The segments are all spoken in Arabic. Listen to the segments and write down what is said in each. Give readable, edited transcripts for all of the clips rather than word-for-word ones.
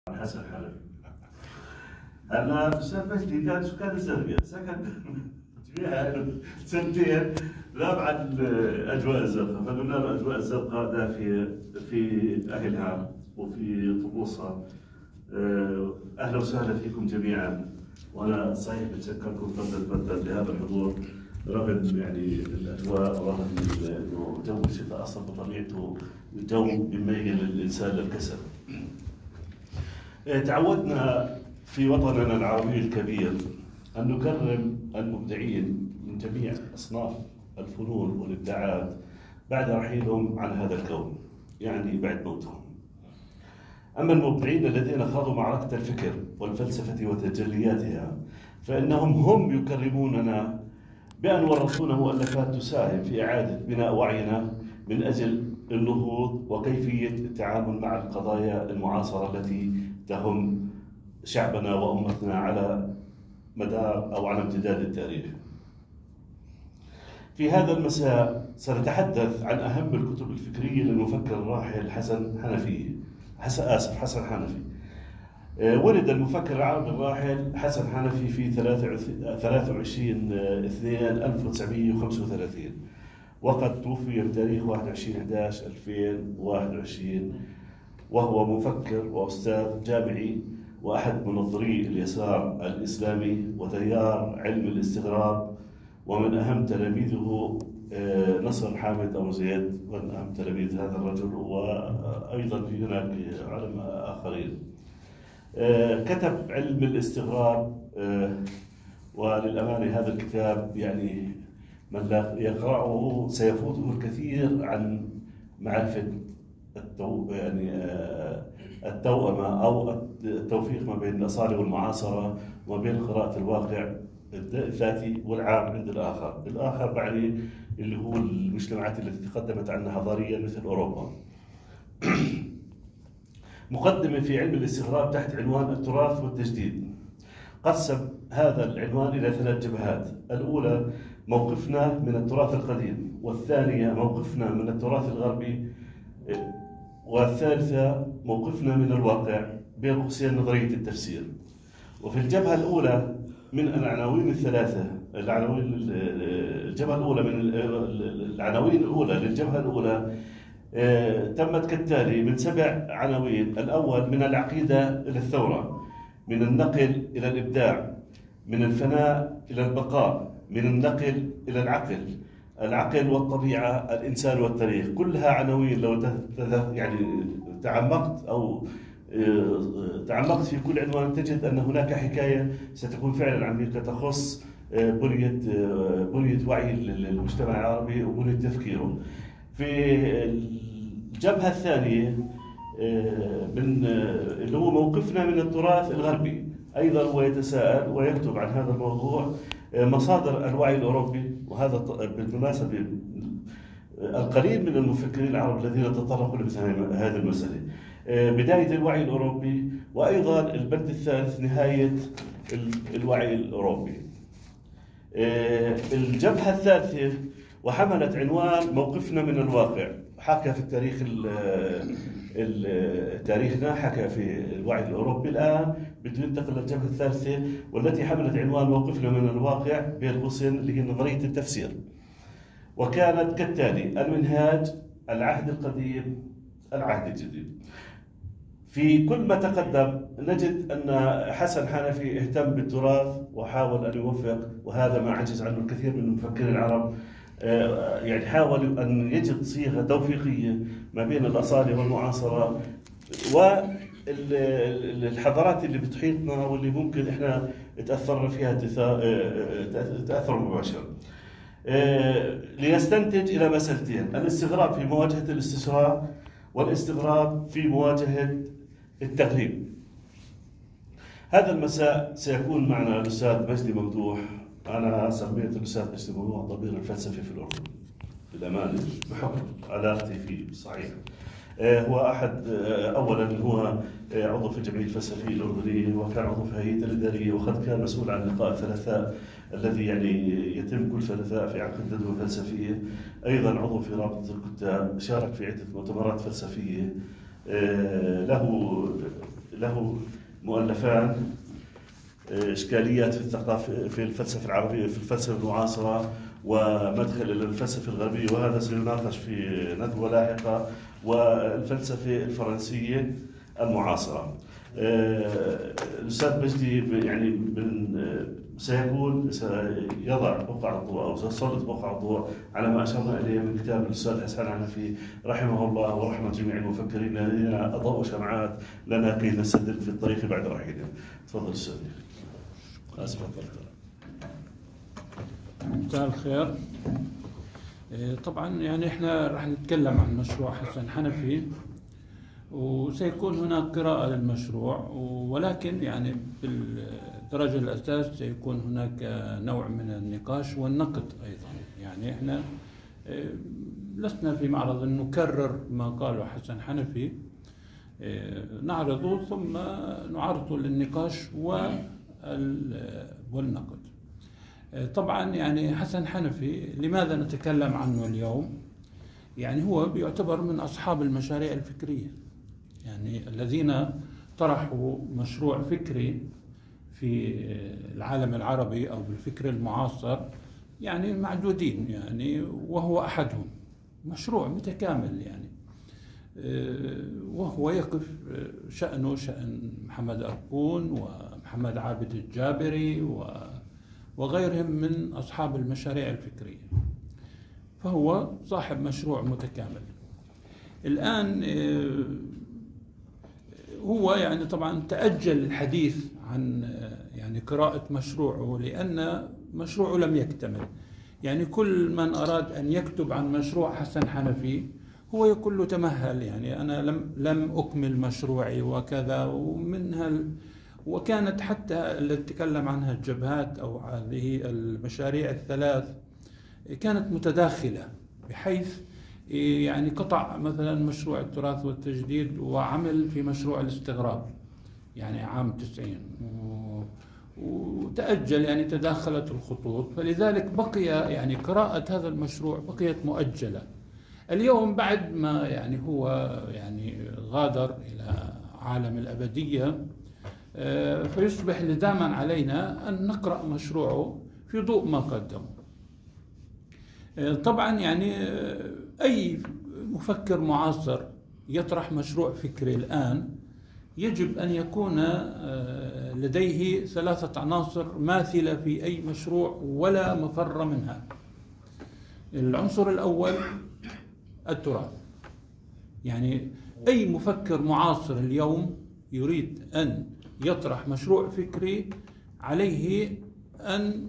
حسن حنفي. هلا الاستاذ مجدي كان سكان زربيا، سكن فيها سنتين لا بعد الاجواء الزرقاء، فقلنا له الاجواء الزرقاء دافيه في اهلها وفي طقوسها. اهلا وسهلا فيكم جميعا، وانا صحيح بتشكركم فتره لهذا الحضور رغم يعني الاجواء، ورغم انه جو الشتاء اصلا بطبيعته جو بيميل الانسان للكسل. تعودنا في وطننا العربي الكبير أن نكرم المبدعين من جميع أصناف الفنون والإبداعات بعد رحيلهم عن هذا الكون، يعني بعد موتهم. أما المبدعين الذين خاضوا معركة الفكر والفلسفة وتجلياتها فإنهم هم يكرموننا بأن ورثونا مؤلفات تساهم في إعادة بناء وعينا من أجل النهوض وكيفية التعامل مع القضايا المعاصرة التي تهم شعبنا وأمتنا على مدار أو على امتداد التاريخ. في هذا المساء سنتحدث عن أهم الكتب الفكرية للمفكر الراحل حسن حنفي. ولد المفكر العربي الراحل حسن حنفي في 23/2/1935، وقد توفي بتاريخ 21/11/2021، وهو مفكر وأستاذ جامعي وأحد منظري اليسار الإسلامي وتيار علم الاستغراب، ومن أهم تلاميذه نصر حامد أبو زيد، من أهم تلاميذ هذا الرجل، وأيضا في هناك علماء آخرين. كتب علم الاستغراب، وللأمانة هذا الكتاب يعني من لا يقرأه سيفوته الكثير عن معرفة التوأمة أو التوفيق ما بين الأصالة والمعاصرة، وما بين قراءة الواقع الذاتي والعام عند الآخر يعني اللي هو المجتمعات التي تقدمت عنها حضاريا مثل أوروبا. مقدمة في علم الاستغراب تحت عنوان التراث والتجديد. قسم هذا العنوان إلى 3 جبهات: الأولى موقفنا من التراث القديم، والثانية موقفنا من التراث الغربي، والثالثة موقفنا من الواقع بين قوسين نظرية التفسير. وفي الجبهة الأولى من العناوين الثلاثة، الجبهة الأولى من العناوين الأولى للجبهة الأولى تمت كالتالي من 7 عناوين: الأول من العقيدة إلى الثورة، من النقل إلى الإبداع، من الفناء إلى البقاء، من النقل إلى العقل والطبيعة، الإنسان والتاريخ. كلها عناوين لو يعني تعمقت في كل عنوان تجد أن هناك حكاية ستكون فعلا عميقة تخص بنية وعي المجتمع العربي وبنية تفكيره. في الجبهة الثانية من اللي هو موقفنا من التراث الغربي، أيضا هو يتساءل ويكتب عن هذا الموضوع مصادر الوعي الأوروبي، وهذا بالمناسبة القليل من المفكرين العرب الذين تطرقوا لمثل هذه المسألة. بداية الوعي الأوروبي، وأيضا البند الثالث نهاية الوعي الأوروبي. الجبهة الثالثة وحملت عنوان موقفنا من الواقع. حكى في تاريخنا، حكى في الوعي الأوروبي. الآن بده ينتقل للجبهة الثالثة والتي حملت عنوان موقفنا من الواقع بين قوسين اللي هي نظرية التفسير، وكانت كالتالي: المنهاج، العهد القديم، العهد الجديد. في كل ما تقدم نجد أن حسن حنفي اهتم بالتراث وحاول أن يوفق، وهذا ما عجز عنه الكثير من المفكرين العرب. يعني حاول أن يجد صيغة توفيقية ما بين الأصالة والمعاصرة والحضارات اللي بتحيطنا واللي ممكن إحنا تأثرنا فيها تأثر مباشر، ليستنتج إلى مسألتين: الاستغراب في مواجهة الاستشراق، والاستغراب في مواجهة التغريب. هذا المساء سيكون معنا الأستاذ مجدي ممدوح. أنا سميت الأستاذ مجدي ممدوح ضمير الفلسفي في الأردن للأمانة بحكم علاقتي فيه صحيح. هو أحد أولا هو عضو في الجمعية الفلسفية الأردنية، وكان عضو في هيئة الإدارية، وقد كان مسؤول عن لقاء الثلاثاء الذي يعني يتم كل ثلاثاء في عقد ندوة فلسفية. أيضا عضو في رابطة الكتاب، شارك في عدة مؤتمرات فلسفية. له له مؤلفان، إشكاليات في الثقافة في الفلسفة العربية في الفلسفة المعاصرة ومدخل إلى الفلسفة الغربية، وهذا سيناقش في ندوة لاحقة، والفلسفة الفرنسية المعاصرة. الأستاذ مجدي يعني سيضع بقع الضوء أو سيسلط بقع الضوء على ما أشرنا إليه من كتاب الأستاذ حسان عنفي رحمه الله ورحمة جميع المفكرين الذين أضاءوا شمعات لنا كي نستدل في الطريق بعد رحيلهم. تفضل أستاذ. آسف. مساء الخير. طبعا يعني احنا راح نتكلم عن مشروع حسن حنفي، وسيكون هناك قراءة للمشروع، ولكن يعني بالدرجة الأساس سيكون هناك نوع من النقاش والنقد أيضا. يعني احنا لسنا في معرض أن نكرر ما قاله حسن حنفي، نعرضه ثم نعرضه للنقاش والنقد. طبعا يعني حسن حنفي لماذا نتكلم عنه اليوم؟ يعني هو بيعتبر من أصحاب المشاريع الفكرية، يعني الذين طرحوا مشروع فكري في العالم العربي أو بالفكر المعاصر، يعني معدودين يعني، وهو أحدهم. مشروع متكامل يعني، وهو يقف شأنه شأن محمد أركون ومحمد عابد الجابري وغيرهم من أصحاب المشاريع الفكرية. فهو صاحب مشروع متكامل. الآن هو يعني طبعا تأجل الحديث عن يعني قراءة مشروعه لأن مشروعه لم يكتمل. يعني كل من أراد أن يكتب عن مشروع حسن حنفي هو يقول له تمهل، يعني أنا لم أكمل مشروعي وكذا. ومنها وكانت حتى التي تكلم عنها الجبهات أو هذه المشاريع الثلاث كانت متداخلة، بحيث يعني قطع مثلا مشروع التراث والتجديد وعمل في مشروع الاستغراب يعني عام 90 وتأجل، يعني تداخلت الخطوط، فلذلك بقي يعني قراءة هذا المشروع بقيت مؤجلة. اليوم بعد ما يعني هو يعني غادر إلى عالم الأبدية، فيصبح لزاما علينا أن نقرأ مشروعه في ضوء ما قدمه. طبعا يعني أي مفكر معاصر يطرح مشروع فكري الآن يجب أن يكون لديه 3 عناصر ماثلة في أي مشروع ولا مفر منها. العنصر الأول التراث. يعني أي مفكر معاصر اليوم يريد أن يطرح مشروع فكري عليه أن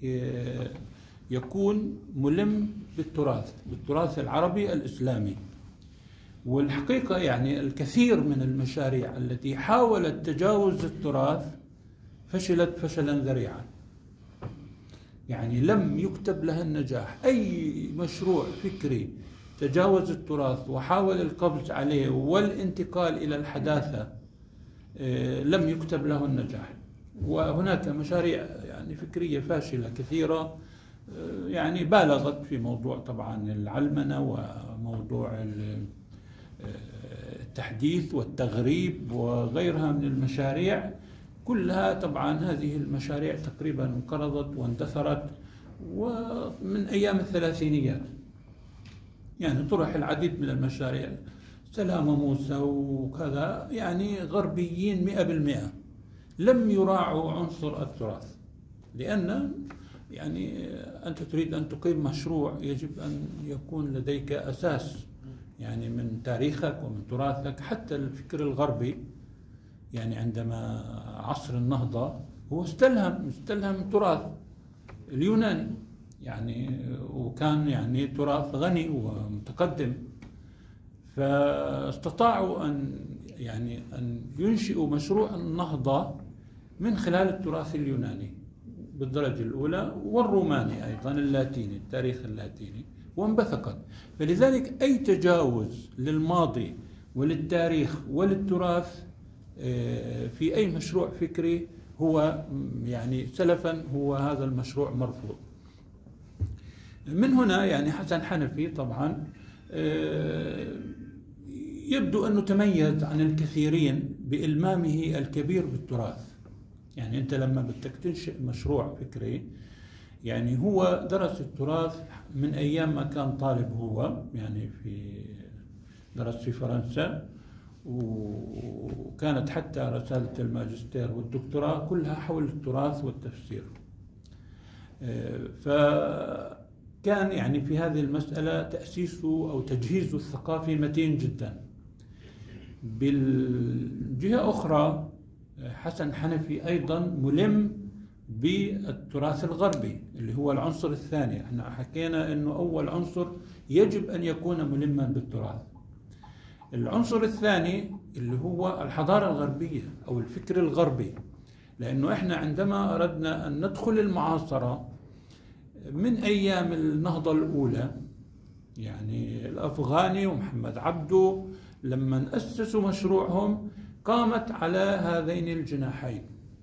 يكون ملم بالتراث العربي الإسلامي. والحقيقة يعني الكثير من المشاريع التي حاولت تجاوز التراث فشلت فشلا ذريعا، يعني لم يكتب لها النجاح. أي مشروع فكري تجاوز التراث وحاول القبض عليه والانتقال إلى الحداثة لم يكتب له النجاح. وهناك مشاريع يعني فكرية فاشلة كثيرة، يعني بالغت في موضوع طبعا العلمنة وموضوع التحديث والتغريب وغيرها من المشاريع. كلها طبعا هذه المشاريع تقريبا انقرضت واندثرت، ومن أيام الثلاثينيات يعني طرح العديد من المشاريع، سلامة موسى وكذا، يعني غربيين 100%، لم يراعوا عنصر التراث. لأن يعني أنت تريد أن تقيم مشروع يجب أن يكون لديك أساس، يعني من تاريخك ومن تراثك. حتى الفكر الغربي يعني عندما عصر النهضة هو استلهم التراث اليوناني يعني، وكان يعني تراث غني ومتقدم، فاستطاعوا أن ينشئوا مشروع النهضة من خلال التراث اليوناني بالدرجة الأولى، والروماني أيضا اللاتيني، التاريخ اللاتيني، وانبثقت. فلذلك أي تجاوز للماضي وللتاريخ وللتراث في أي مشروع فكري هو يعني سلفا هو هذا المشروع مرفوض. من هنا يعني حسن حنفي طبعا يبدو أنه تميز عن الكثيرين بإلمامه الكبير بالتراث. يعني أنت لما بدك تنشئ مشروع فكري، يعني هو درس التراث من أيام ما كان طالب هو، يعني درس في فرنسا، وكانت حتى رسالة الماجستير والدكتوراه كلها حول التراث والتفسير. فكان يعني في هذه المسألة تأسيسه أو تجهيزه الثقافي متين جدا. بالجهة أخرى حسن حنفي أيضا ملم بالتراث الغربي اللي هو العنصر الثاني. احنا حكينا أنه أول عنصر يجب أن يكون ملما بالتراث. العنصر الثاني اللي هو الحضارة الغربية أو الفكر الغربي، لأنه إحنا عندما أردنا أن ندخل المعاصرة من أيام النهضة الأولى، يعني الأفغاني ومحمد عبده لما أسسوا مشروعهم قامت على هذين الجناحين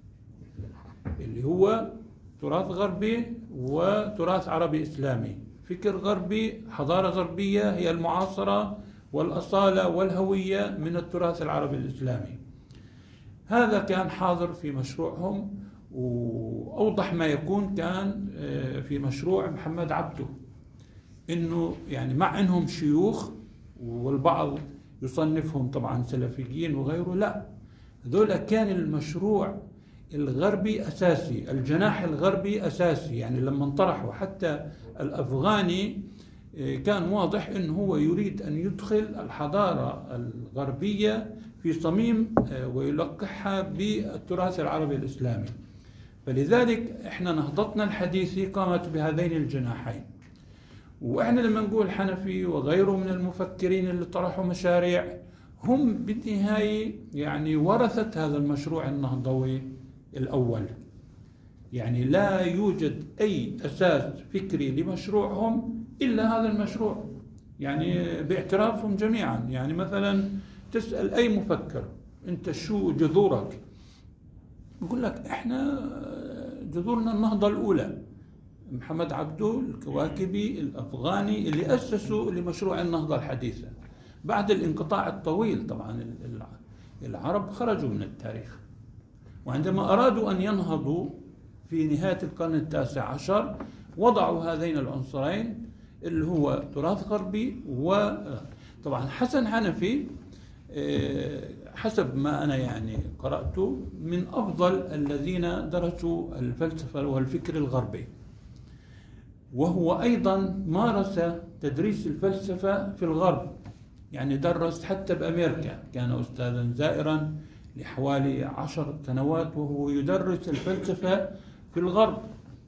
اللي هو تراث غربي وتراث عربي إسلامي. فكر غربي، حضارة غربية هي المعاصرة والأصالة والهوية من التراث العربي الإسلامي. هذا كان حاضر في مشروعهم، وأوضح ما يكون كان في مشروع محمد عبده، إنه يعني مع إنهم شيوخ والبعض يصنفهم طبعا سلفيين وغيره، لا، هذول كان المشروع الغربي أساسي، الجناح الغربي أساسي. يعني لما انطرحوا حتى الأفغاني كان واضح أنه هو يريد أن يدخل الحضارة الغربية في صميم ويلقحها بالتراث العربي الإسلامي. فلذلك احنا نهضتنا الحديثة قامت بهذين الجناحين. واحنا لما نقول حنفي وغيره من المفكرين اللي طرحوا مشاريع، هم بالنهاية يعني ورثة هذا المشروع النهضوي الأول. يعني لا يوجد أي أساس فكري لمشروعهم إلا هذا المشروع، يعني باعترافهم جميعا. يعني مثلا تسأل أي مفكر أنت شو جذورك، يقول لك إحنا جذورنا النهضة الأولى، محمد عبده، الكواكبي، الأفغاني اللي أسسوا لمشروع النهضة الحديثة. بعد الانقطاع الطويل طبعا العرب خرجوا من التاريخ، وعندما أرادوا أن ينهضوا في نهاية القرن التاسع عشر وضعوا هذين العنصرين اللي هو تراث غربي. وطبعا حسن حنفي حسب ما أنا يعني قرأته من أفضل الذين درسوا الفلسفة والفكر الغربي، وهو أيضا مارس تدريس الفلسفة في الغرب. يعني درس حتى بأمريكا، كان أستاذا زائرا لحوالي 10 سنوات وهو يدرس الفلسفة في الغرب،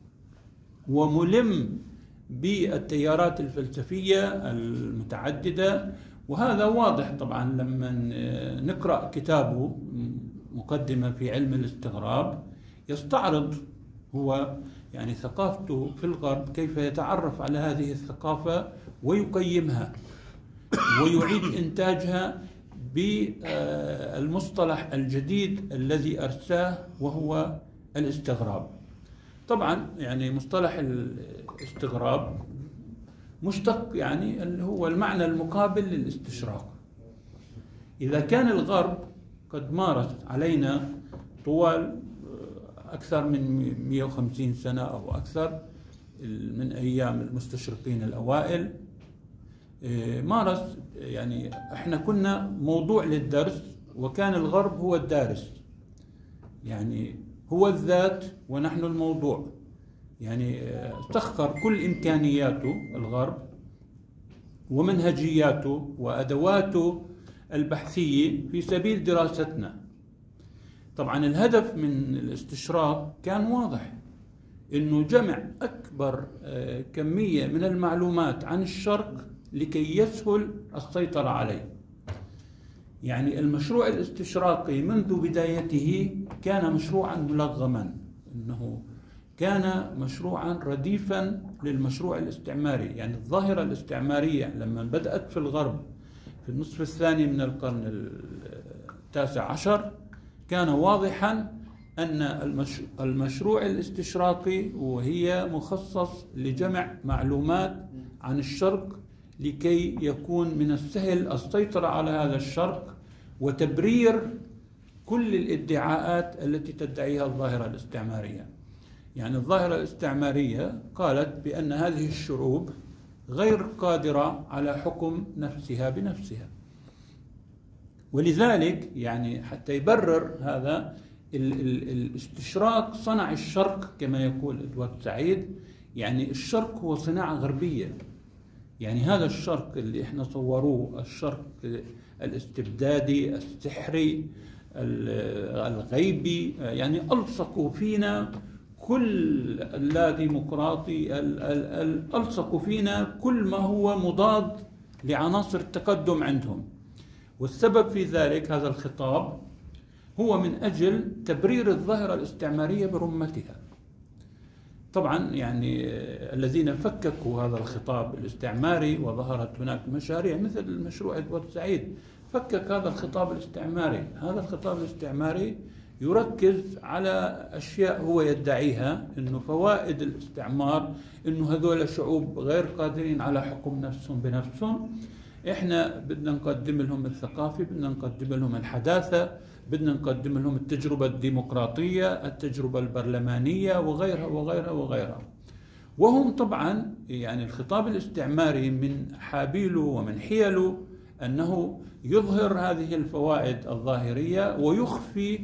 وملم بالتيارات الفلسفية المتعددة. وهذا واضح طبعا لما نقرأ كتابه مقدمة في علم الاستغراب، يستعرض هو يعني ثقافته في الغرب، كيف يتعرف على هذه الثقافة ويقيمها ويعيد إنتاجها بالمصطلح الجديد الذي أرساه وهو الاستغراب. طبعا يعني مصطلح الاستغراب مشتق يعني اللي هو المعنى المقابل للاستشراق. إذا كان الغرب قد مارس علينا طوال أكثر من 150 سنة أو أكثر من أيام المستشرقين الأوائل، مارس، يعني احنا كنا موضوع للدرس وكان الغرب هو الدارس، يعني هو الذات ونحن الموضوع. يعني استخر كل إمكانياته الغرب ومنهجياته وأدواته البحثية في سبيل دراستنا. طبعا الهدف من الاستشراق كان واضح، إنه جمع أكبر كمية من المعلومات عن الشرق لكي يسهل السيطرة عليه. يعني المشروع الاستشراقي منذ بدايته كان مشروعا ملغما، إنه كان مشروعا رديفا للمشروع الاستعماري. يعني الظاهرة الاستعمارية لما بدأت في الغرب في النصف الثاني من القرن التاسع عشر كان واضحا أن المشروع الاستشراقي وهي مخصص لجمع معلومات عن الشرق لكي يكون من السهل السيطرة على هذا الشرق وتبرير كل الادعاءات التي تدعيها الظاهرة الاستعمارية. يعني الظاهرة الاستعمارية قالت بأن هذه الشعوب غير قادرة على حكم نفسها بنفسها، ولذلك يعني حتى يبرر هذا الاستشراق صنع الشرق كما يقول إدوارد سعيد. يعني الشرق هو صناعة غربية، يعني هذا الشرق اللي احنا صوروه الشرق الاستبدادي السحري الغيبي، يعني ألصقوا فينا كل اللاديمقراطي، ألصقوا فينا كل ما هو مضاد لعناصر التقدم عندهم. والسبب في ذلك هذا الخطاب هو من أجل تبرير الظاهرة الاستعمارية برمتها. طبعا يعني الذين فككوا هذا الخطاب الاستعماري، وظهرت هناك مشاريع مثل مشروع إدوارد سعيد فكك هذا الخطاب الاستعماري. هذا الخطاب الاستعماري يركز على أشياء هو يدعيها إنه فوائد الاستعمار، إنه هذول شعوب غير قادرين على حكم نفسهم بنفسهم، إحنا بدنا نقدم لهم الثقافة، بدنا نقدم لهم الحداثة، بدنا نقدم لهم التجربة الديمقراطية، التجربة البرلمانية وغيرها وغيرها وغيرها. وهم طبعا يعني الخطاب الاستعماري من حابيله ومن حيله أنه يظهر هذه الفوائد الظاهرية ويخفي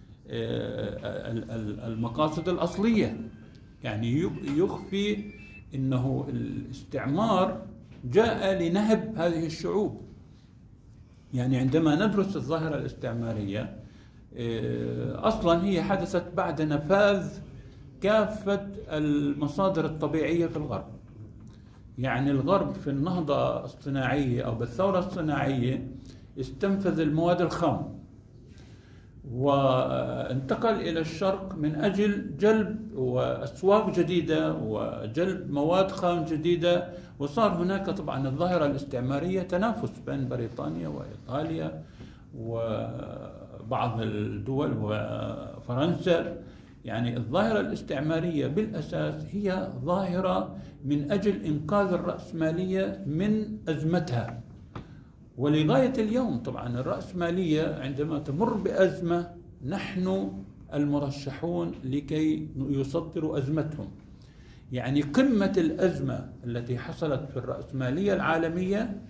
المقاصد الأصلية. يعني يخفي أنه الاستعمار جاء لنهب هذه الشعوب. يعني عندما ندرس الظاهرة الاستعمارية أصلا هي حدثت بعد نفاذ كافة المصادر الطبيعية في الغرب. يعني الغرب في النهضة الصناعية أو بالثورة الصناعية استنفذ المواد الخام وانتقل إلى الشرق من أجل جلب وأسواق جديدة وجلب مواد خام جديدة. وصار هناك طبعا الظاهرة الاستعمارية تنافس بين بريطانيا وإيطاليا وبعض الدول وفرنسا. يعني الظاهرة الاستعمارية بالأساس هي ظاهرة من أجل إنقاذ الرأسمالية من أزمتها. ولغاية اليوم طبعا الرأسمالية عندما تمر بأزمة نحن المرشحون لكي يصدروا أزمتهم. يعني قمة الأزمة التي حصلت في الرأسمالية العالمية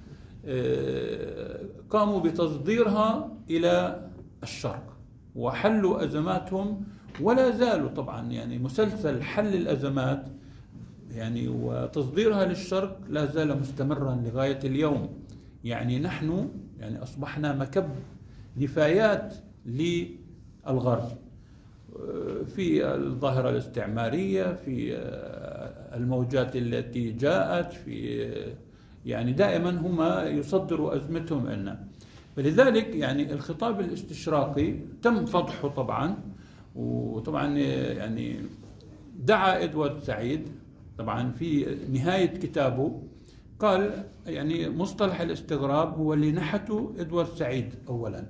قاموا بتصديرها إلى الشرق وحلوا أزماتهم، ولا زالوا طبعا يعني مسلسل حل الأزمات يعني وتصديرها للشرق لا زال مستمرا لغاية اليوم. يعني نحن يعني أصبحنا مكب نفايات للغرب في الظاهرة الاستعمارية، في الموجات التي جاءت، في يعني دائما هما يصدروا أزمتهم لنا. فلذلك يعني الخطاب الاستشراقي تم فضحه طبعا. وطبعا يعني دعا إدوارد سعيد طبعا في نهاية كتابه قال يعني مصطلح الاستغراب هو اللي نحته إدوارد سعيد أولا،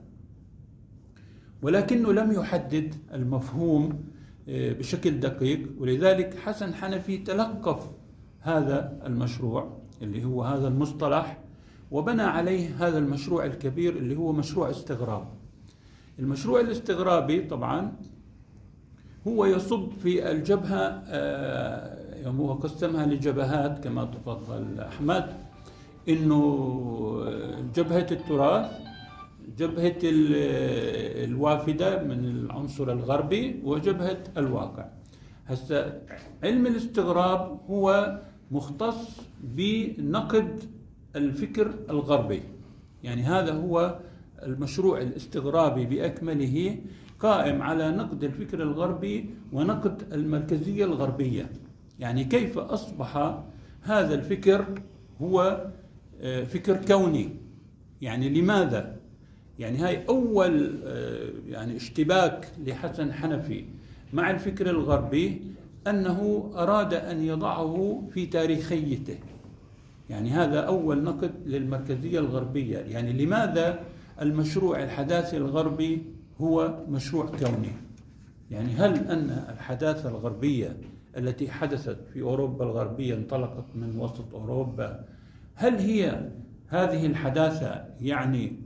ولكنه لم يحدد المفهوم بشكل دقيق. ولذلك حسن حنفي تلقف هذا المشروع اللي هو هذا المصطلح وبنى عليه هذا المشروع الكبير اللي هو مشروع استغراب. المشروع الاستغرابي طبعا هو يصب في الجبهة، هو قسمها لجبهات كما تفضل أحمد، إنه جبهة التراث، جبهة الوافدة من العنصر الغربي، وجبهة الواقع. هسه علم الاستغراب هو مختص بنقد الفكر الغربي. يعني هذا هو المشروع الاستغرابي بأكمله، قائم على نقد الفكر الغربي ونقد المركزية الغربية. يعني كيف أصبح هذا الفكر هو فكر كوني. يعني لماذا؟ يعني هاي أول يعني اشتباك لحسن حنفي مع الفكر الغربي، أنه أراد أن يضعه في تاريخيته. يعني هذا أول نقد للمركزية الغربية. يعني لماذا المشروع الحداثي الغربي هو مشروع كوني؟ يعني هل أن الحداثة الغربية التي حدثت في أوروبا الغربية انطلقت من وسط أوروبا، هل هي هذه الحداثة يعني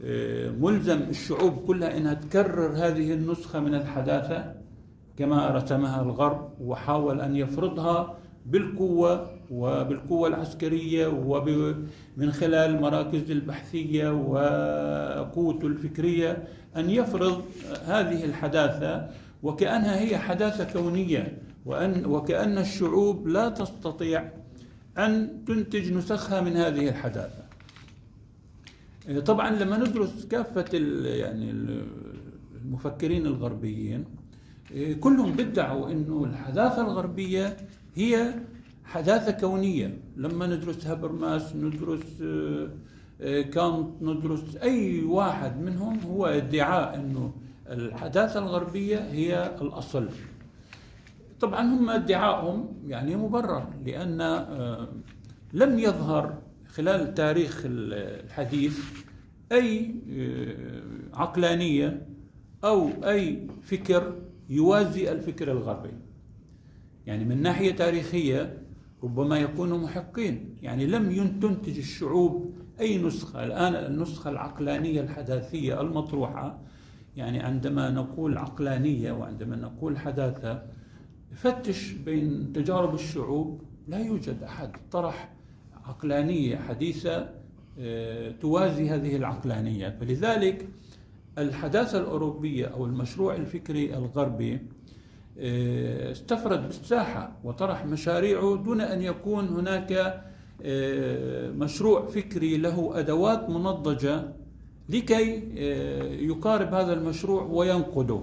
ملزم الشعوب كلها أنها تكرر هذه النسخة من الحداثة كما رسمها الغرب وحاول أن يفرضها بالقوة وبالقوة العسكرية ومن خلال المراكز البحثية وقوته الفكرية أن يفرض هذه الحداثة وكأنها هي حداثة كونية وكأن الشعوب لا تستطيع أن تنتج نسخها من هذه الحداثة. طبعا لما ندرس كافة يعني المفكرين الغربيين كلهم بدعوا أنه الحداثة الغربية هي حداثة كونية. لما ندرس هابرماس، ندرس كانت، ندرس أي واحد منهم، هو ادعاء أنه الحداثة الغربية هي الأصل. طبعا هم ادعائهم يعني مبرر، لأن لم يظهر خلال التاريخ الحديث أي عقلانية أو أي فكر يوازي الفكر الغربي. يعني من ناحية تاريخية ربما يكونوا محقين، يعني لم تنتج الشعوب أي نسخة. الآن النسخة العقلانية الحداثية المطروحة، يعني عندما نقول عقلانية وعندما نقول حداثة، فتش بين تجارب الشعوب لا يوجد أحد طرح عقلانية حديثة توازي هذه العقلانية. فلذلك الحداثة الأوروبية أو المشروع الفكري الغربي استفرد بالساحة وطرح مشاريعه دون أن يكون هناك مشروع فكري له أدوات منضجة لكي يقارب هذا المشروع وينقده.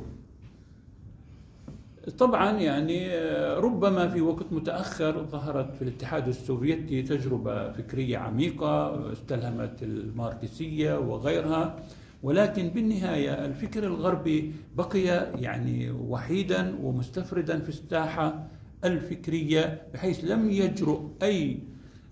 طبعا يعني ربما في وقت متأخر ظهرت في الاتحاد السوفيتي تجربة فكرية عميقة استلهمت الماركسية وغيرها، ولكن بالنهاية الفكر الغربي بقي يعني وحيدا ومستفردا في الساحة الفكرية، بحيث لم يجرؤ أي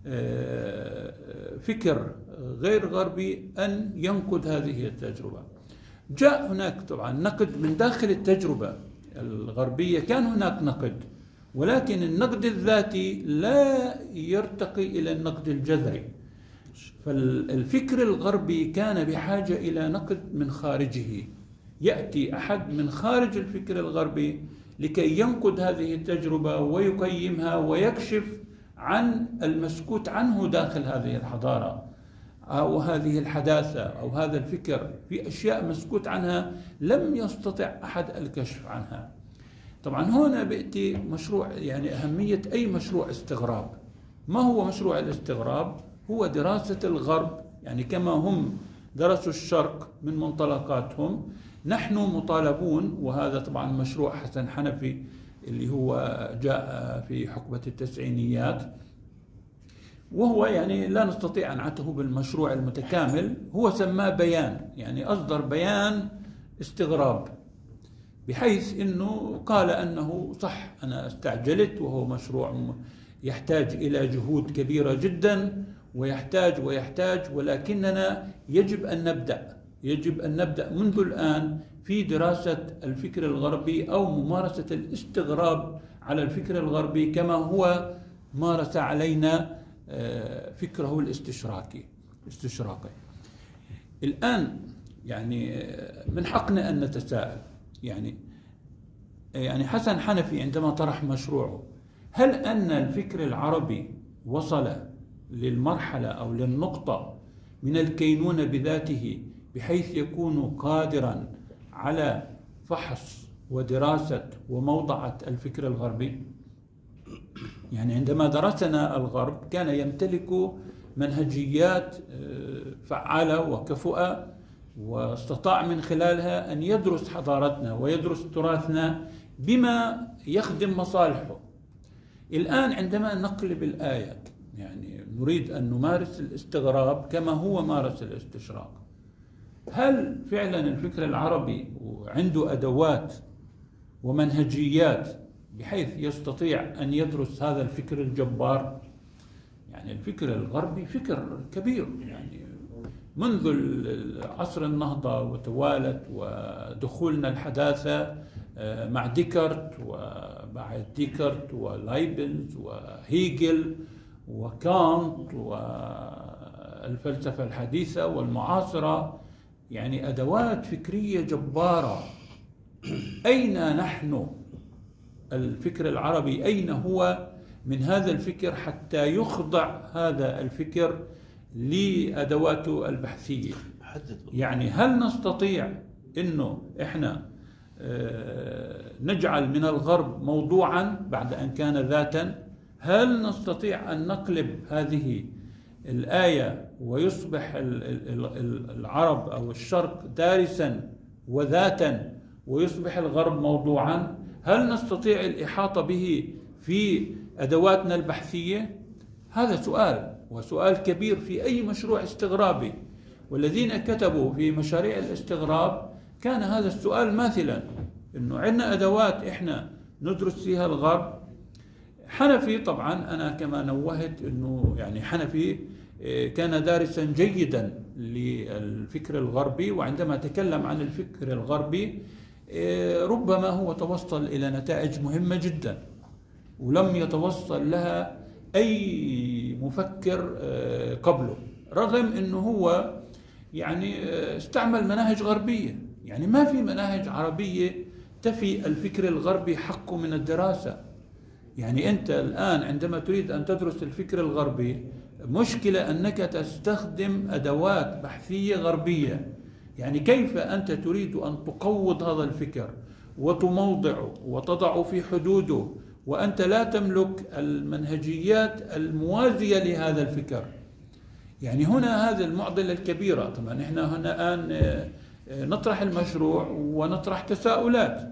فكر غير غربي أن ينقد هذه التجربة. جاء هناك طبعا نقد من داخل التجربة الغربية، كان هناك نقد، ولكن النقد الذاتي لا يرتقي إلى النقد الجذري. فالفكر الغربي كان بحاجة إلى نقد من خارجه، يأتي أحد من خارج الفكر الغربي لكي ينقد هذه التجربة ويقيمها ويكشف عن المسكوت عنه داخل هذه الحضارة أو هذه الحداثة أو هذا الفكر. في أشياء مسكوت عنها لم يستطع أحد الكشف عنها. طبعا هنا بيأتي مشروع، يعني أهمية أي مشروع استغراب. ما هو مشروع الاستغراب؟ هو دراسة الغرب، يعني كما هم درسوا الشرق من منطلقاتهم، نحن مطالبون. وهذا طبعا مشروع حسن حنفي اللي هو جاء في حقبة التسعينيات، وهو يعني لا نستطيع أن نعته بالمشروع المتكامل. هو سماه بيان، يعني أصدر بيان استغراب، بحيث أنه قال أنه صح أنا استعجلت، وهو مشروع يحتاج إلى جهود كبيرة جدا ويحتاج، ولكننا يجب أن نبدأ منذ الآن في دراسة الفكر الغربي أو ممارسة الاستغراب على الفكر الغربي كما هو مارس علينا فكره الاستشراقي. الآن يعني من حقنا أن نتساءل، يعني حسن حنفي عندما طرح مشروعه، هل أن الفكر العربي وصل للمرحلة أو للنقطة من الكينونة بذاته بحيث يكون قادرا على فحص ودراسة وموضعة الفكر الغربي؟ يعني عندما درسنا الغرب كان يمتلك منهجيات فعالة وكفؤة، واستطاع من خلالها أن يدرس حضارتنا ويدرس تراثنا بما يخدم مصالحه. الآن عندما نقلب الآيات، يعني نريد أن نمارس الاستغراب كما هو مارس الاستشراق، هل فعلا الفكر العربي عنده أدوات ومنهجيات بحيث يستطيع أن يدرس هذا الفكر الجبار؟ يعني الفكر الغربي فكر كبير، يعني منذ عصر النهضة وتوالت، ودخولنا الحداثة مع ديكارت وبعد ديكارت ولايبنز وهيجل وكانت والفلسفة الحديثة والمعاصرة، يعني أدوات فكرية جبارة. أين نحن الفكر العربي؟ أين هو من هذا الفكر حتى يخضع هذا الفكر لأدواته البحثية؟ يعني هل نستطيع أنه إحنا نجعل من الغرب موضوعا بعد أن كان ذاتا؟ هل نستطيع أن نقلب هذه الآية ويصبح العرب أو الشرق دارسا وذاتا ويصبح الغرب موضوعا؟ هل نستطيع الإحاطة به في أدواتنا البحثية؟ هذا سؤال، وسؤال كبير في أي مشروع استغرابي. والذين كتبوا في مشاريع الاستغراب كان هذا السؤال ماثلا، إنه عندنا أدوات إحنا ندرس فيها الغرب. حنفي طبعا أنا كما نوهت إنه يعني حنفي كان دارسا جيدا للفكر الغربي، وعندما تكلم عن الفكر الغربي ربما هو توصل إلى نتائج مهمة جدا ولم يتوصل لها أي مفكر قبله، رغم أنه هو يعني استعمل مناهج غربية. يعني ما في مناهج عربية تفي الفكر الغربي حقه من الدراسة. يعني أنت الآن عندما تريد أن تدرس الفكر الغربي مشكلة أنك تستخدم أدوات بحثية غربية. يعني كيف أنت تريد أن تقوض هذا الفكر وتموضعه وتضعه في حدوده وأنت لا تملك المنهجيات الموازية لهذا الفكر؟ يعني هنا هذه المعضلة الكبيرة. طبعا إحنا هنا الآن نطرح المشروع ونطرح تساؤلات.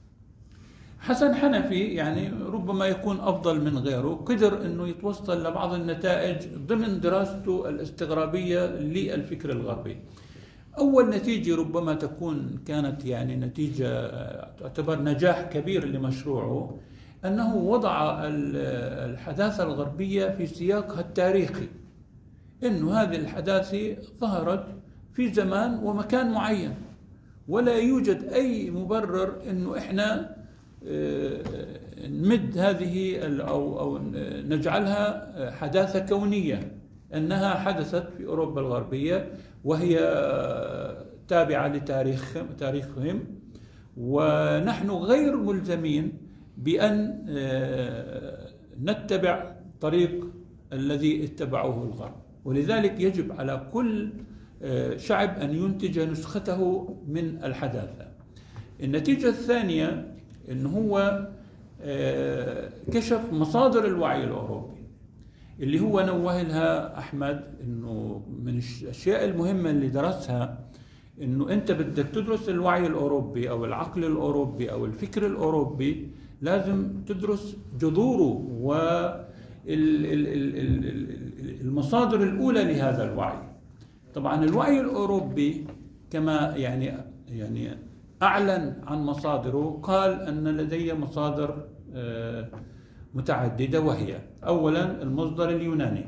حسن حنفي يعني ربما يكون أفضل من غيره، قدر أنه يتوصل لبعض النتائج ضمن دراسته الاستغرابية للفكر الغربي. أول نتيجة ربما تكون كانت يعني نتيجة تعتبر نجاح كبير لمشروعه، أنه وضع الحداثة الغربية في سياقها التاريخي، أنه هذه الحداثة ظهرت في زمان ومكان معين، ولا يوجد أي مبرر أنه إحنا نمد هذه أو نجعلها حداثة كونية، أنها حدثت في أوروبا الغربية وهي تابعة لتاريخهم، ونحن غير ملزمين بأن نتبع طريق الذي اتبعه الغرب. ولذلك يجب على كل شعب أن ينتج نسخته من الحداثة. النتيجة الثانية أنه هو كشف مصادر الوعي الأوروبي اللي هو نوه لها أحمد، أنه من الأشياء المهمة اللي درسها أنه أنت بدك تدرس الوعي الأوروبي أو العقل الأوروبي أو الفكر الأوروبي، لازم تدرس جذوره والمصادر الأولى لهذا الوعي. طبعا الوعي الأوروبي كما يعني أعلن عن مصادره، قال أن لدي مصادر متعددة، وهي أولا المصدر اليوناني،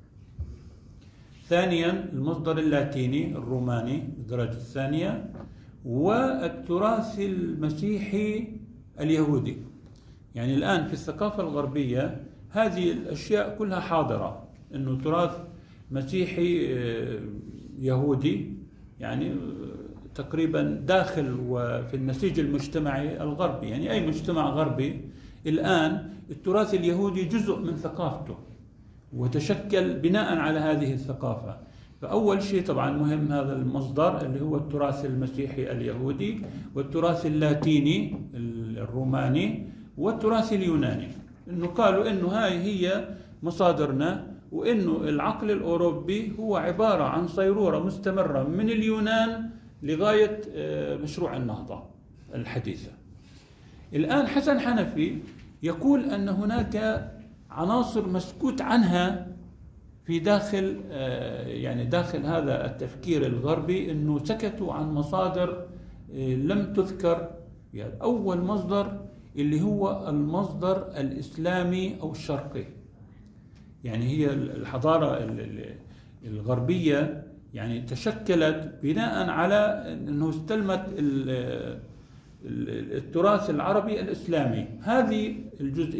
ثانيا المصدر اللاتيني الروماني بالدرجة الثانية، والتراث المسيحي اليهودي. يعني الآن في الثقافة الغربية هذه الأشياء كلها حاضرة، أنه تراث مسيحي يهودي يعني تقريبا داخل وفي النسيج المجتمعي الغربي. يعني أي مجتمع غربي الآن التراث اليهودي جزء من ثقافته وتشكل بناء على هذه الثقافة. فأول شيء طبعا مهم هذا المصدر اللي هو التراث المسيحي اليهودي، والتراث اللاتيني الروماني، والتراث اليوناني. إنه قالوا إنه هاي هي مصادرنا، وإنه العقل الأوروبي هو عبارة عن صيرورة مستمرة من اليونان لغاية مشروع النهضة الحديثة. الآن حسن حنفي يقول أن هناك عناصر مسكوت عنها في داخل داخل هذا التفكير الغربي، أنه سكتوا عن مصادر لم تذكر. يعني أول مصدر اللي هو المصدر الإسلامي أو الشرقي. يعني هي الحضارة الغربية يعني تشكلت بناء على أنه استلمت التراث العربي الإسلامي. هذه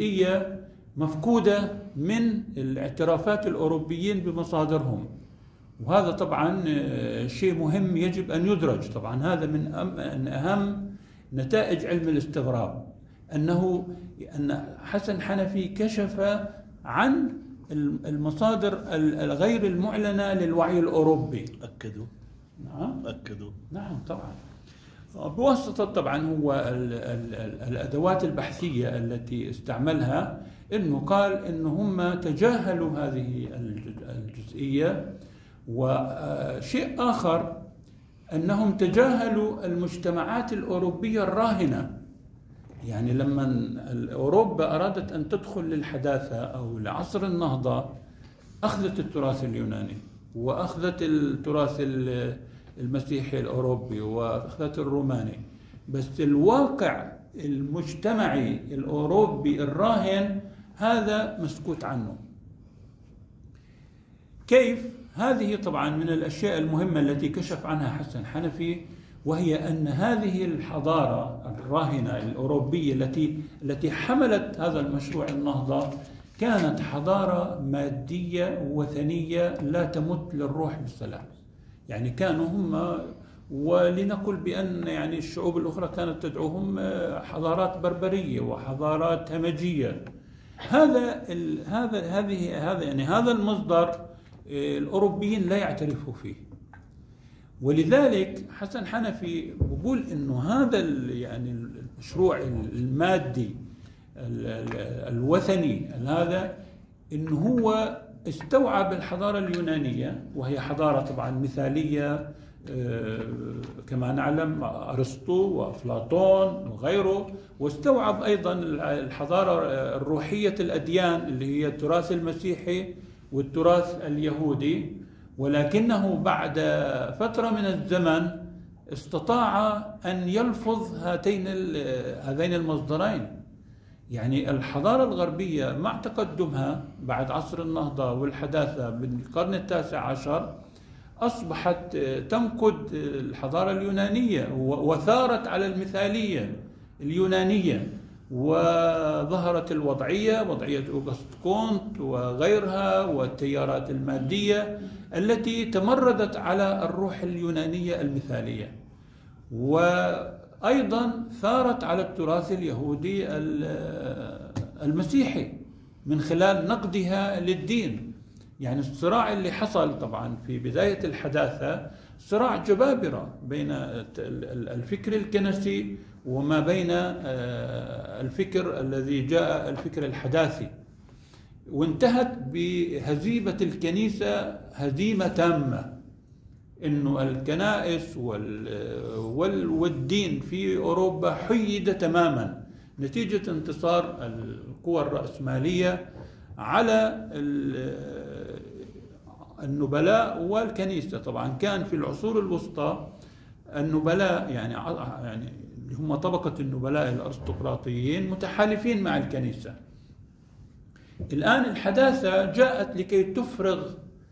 الجزئية مفقودة من الاعترافات الأوروبيين بمصادرهم، وهذا طبعا شيء مهم يجب أن يدرج. طبعا هذا من أهم نتائج علم الاستغراب، أن حسن حنفي كشف عن المصادر الغير المعلنة للوعي الأوروبي. أكدوا. نعم طبعا، بواسطة طبعا هو الأدوات البحثية التي استعملها، إنه قال إنه هم تجاهلوا هذه الجزئية. وشيء آخر أنهم تجاهلوا المجتمعات الأوروبية الراهنة. يعني لما أوروبا أرادت أن تدخل للحداثة أو لعصر النهضة، أخذت التراث اليوناني وأخذت التراث المسيحي الأوروبي وأخذت الروماني، بس الواقع المجتمعي الأوروبي الراهن هذا مسكوت عنه. كيف؟ هذه طبعا من الأشياء المهمة التي كشف عنها حسن حنفي، وهي أن هذه الحضارة الراهنة الأوروبية التي حملت هذا المشروع النهضة كانت حضارة مادية وثنية لا تمت للروح بالسلام. يعني كانوا هم، ولنقل بأن يعني الشعوب الأخرى كانت تدعوهم حضارات بربرية وحضارات همجية. هذا المصدر الأوروبيين لا يعترفوا فيه. ولذلك حسن حنفي بيقول إنه هذا يعني المشروع المادي الوثني هذا، إنه هو استوعب الحضارة اليونانية، وهي حضارة طبعا مثالية كما نعلم، أرسطو وأفلاطون وغيره، واستوعب أيضا الحضارة الروحية الأديان اللي هي التراث المسيحي والتراث اليهودي. ولكنه بعد فترة من الزمن استطاع أن يلفظ هذين المصدرين. يعني الحضارة الغربية مع تقدمها بعد عصر النهضة والحداثة بالقرن التاسع عشر أصبحت تنقد الحضارة اليونانية وثارت على المثالية اليونانية، وظهرت وضعية أوغسط كونت وغيرها والتيارات المادية التي تمردت على الروح اليونانية المثالية، وأيضا ثارت على التراث اليهودي المسيحي من خلال نقدها للدين. يعني الصراع اللي حصل طبعا في بداية الحداثة صراع جبابرة بين الفكر الكنسي وما بين الفكر الذي جاء الفكر الحداثي، وانتهت بهزيمة الكنيسة هزيمة تامة. إنه الكنائس والدين في أوروبا حيد تماما نتيجة انتصار القوى الرأسمالية على النبلاء والكنيسة. طبعا كان في العصور الوسطى النبلاء يعني هم طبقة النبلاء الأرستقراطيين متحالفين مع الكنيسة. الآن الحداثة جاءت لكي تفرغ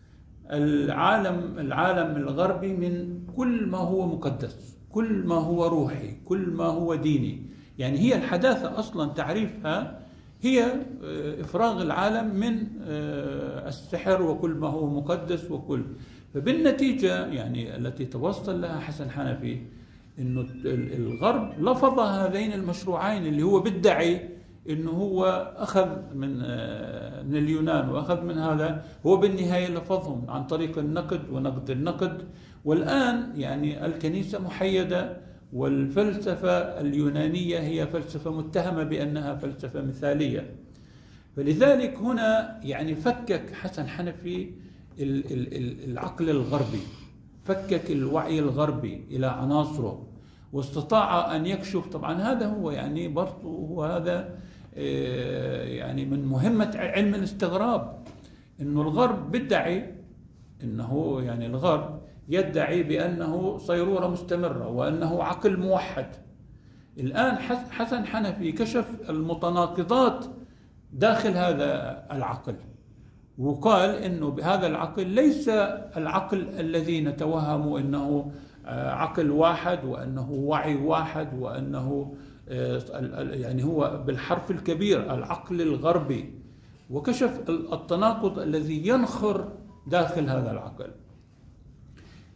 العالم الغربي من كل ما هو مقدس، كل ما هو روحي، كل ما هو ديني. يعني هي الحداثة أصلا تعريفها هي إفراغ العالم من السحر وكل ما هو مقدس وكل. فبالنتيجة يعني التي توصل لها حسن حنفي إنه الغرب لفظ هذين المشروعين اللي هو بيدعي إنه هو أخذ من اليونان وأخذ من هذا، هو بالنهاية لفظهم عن طريق النقد ونقد النقد. والآن يعني الكنيسة محيدة، والفلسفة اليونانية هي فلسفة متهمة بأنها فلسفة مثالية. فلذلك هنا يعني فكك حسن حنفي العقل الغربي، فكك الوعي الغربي إلى عناصره، واستطاع أن يكشف. طبعا هذا هو يعني برضو هو هذا يعني من مهمة علم الاستغراب، إنه الغرب بيدعي إنه يعني الغرب يدعي بأنه صيرورة مستمرة وأنه عقل موحد. الآن حسن حنفي كشف المتناقضات داخل هذا العقل، وقال إنه بهذا العقل ليس العقل الذي نتوهم أنه عقل واحد وأنه وعي واحد وأنه يعني هو بالحرف الكبير العقل الغربي، وكشف التناقض الذي ينخر داخل هذا العقل.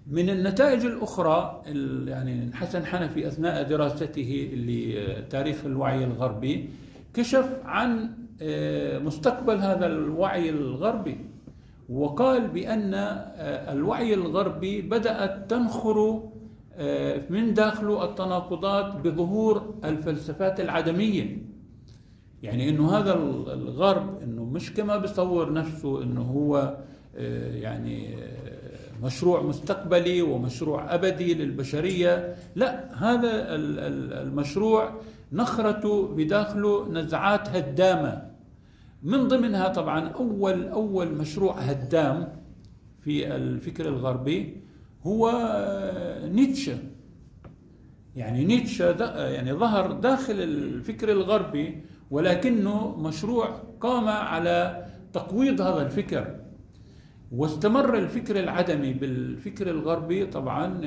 من النتائج الأخرى يعني حسن حنفي أثناء دراسته لتاريخ الوعي الغربي كشف عن مستقبل هذا الوعي الغربي، وقال بأن الوعي الغربي بدأت تنخر من داخله التناقضات بظهور الفلسفات العدمية. يعني إنه هذا الغرب إنه مش كما بيصور نفسه إنه هو يعني مشروع مستقبلي ومشروع أبدي للبشرية، لا، هذا المشروع نخرته بداخله نزعات هدامة. من ضمنها طبعا أول مشروع هدام في الفكر الغربي هو نيتشه. يعني نيتشه يعني ظهر داخل الفكر الغربي، ولكنه مشروع قام على تقويض هذا الفكر، واستمر الفكر العدمي بالفكر الغربي طبعا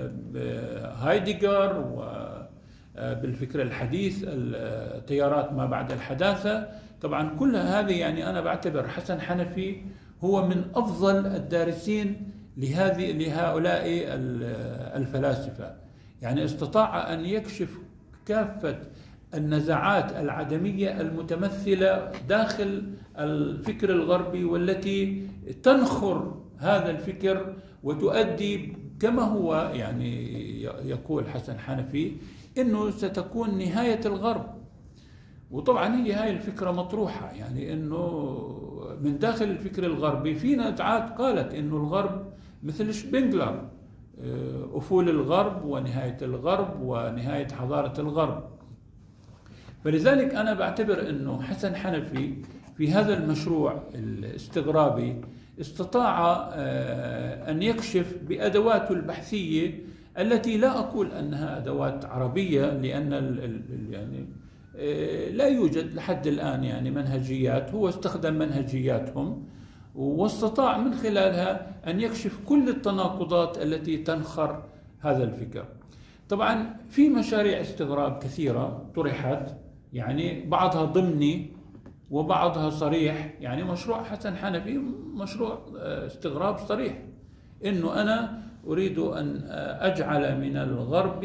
هايدغر، وبالفكر الحديث التيارات ما بعد الحداثة. طبعا كل هذه يعني أنا بعتبر حسن حنفي هو من أفضل الدارسين لهؤلاء الفلاسفة. يعني استطاع أن يكشف كافة النزعات العدمية المتمثلة داخل الفكر الغربي، والتي تنخر هذا الفكر وتؤدي كما هو يعني يقول حسن حنفي إنه ستكون نهاية الغرب. وطبعا هي هاي الفكرة مطروحة، يعني إنه من داخل الفكر الغربي في نزعات قالت إنه الغرب مثل شبنجلر، أفول الغرب ونهاية الغرب ونهاية حضارة الغرب. فلذلك أنا بعتبر أنه حسن حنفي في هذا المشروع الاستغرابي استطاع أن يكشف بأدواته البحثية، التي لا أقول أنها أدوات عربية، لأن يعني لا يوجد لحد الآن يعني منهجيات، هو استخدم منهجياتهم واستطاع من خلالها أن يكشف كل التناقضات التي تنخر هذا الفكر. طبعا في مشاريع استغراب كثيرة طرحت، يعني بعضها ضمني وبعضها صريح. يعني مشروع حسن حنفي مشروع استغراب صريح، إنه أنا أريد أن أجعل من الغرب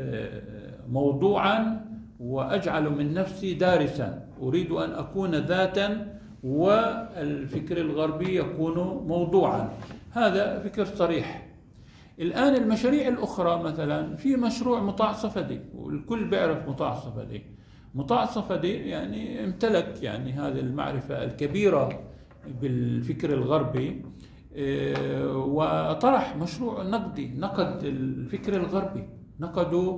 موضوعا وأجعل من نفسي دارسا، أريد أن أكون ذاتا والفكر الغربي يكون موضوعا. هذا فكر صريح. الآن المشاريع الأخرى مثلا في مشروع مطاع صفدي، والكل بيعرف مطاع صفدي. مطاع صفدي يعني امتلك يعني هذه المعرفة الكبيرة بالفكر الغربي، وطرح مشروع نقدي، نقد الفكر الغربي، نقده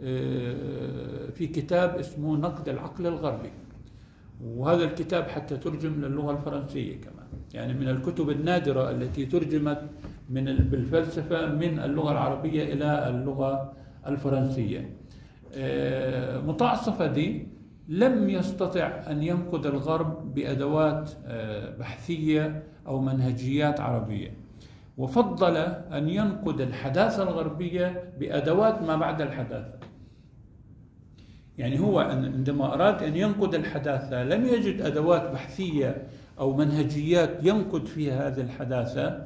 في كتاب اسمه نقد العقل الغربي، وهذا الكتاب حتى ترجم للغة الفرنسية كمان، يعني من الكتب النادرة التي ترجمت بالفلسفة من اللغة العربية إلى اللغة الفرنسية. مطاع صفدي لم يستطع أن ينقد الغرب بأدوات بحثية أو منهجيات عربية، وفضل أن ينقد الحداثة الغربية بأدوات ما بعد الحداثة. يعني هو عندما أراد أن ينقد الحداثة لم يجد أدوات بحثية أو منهجيات ينقد فيها هذه الحداثة،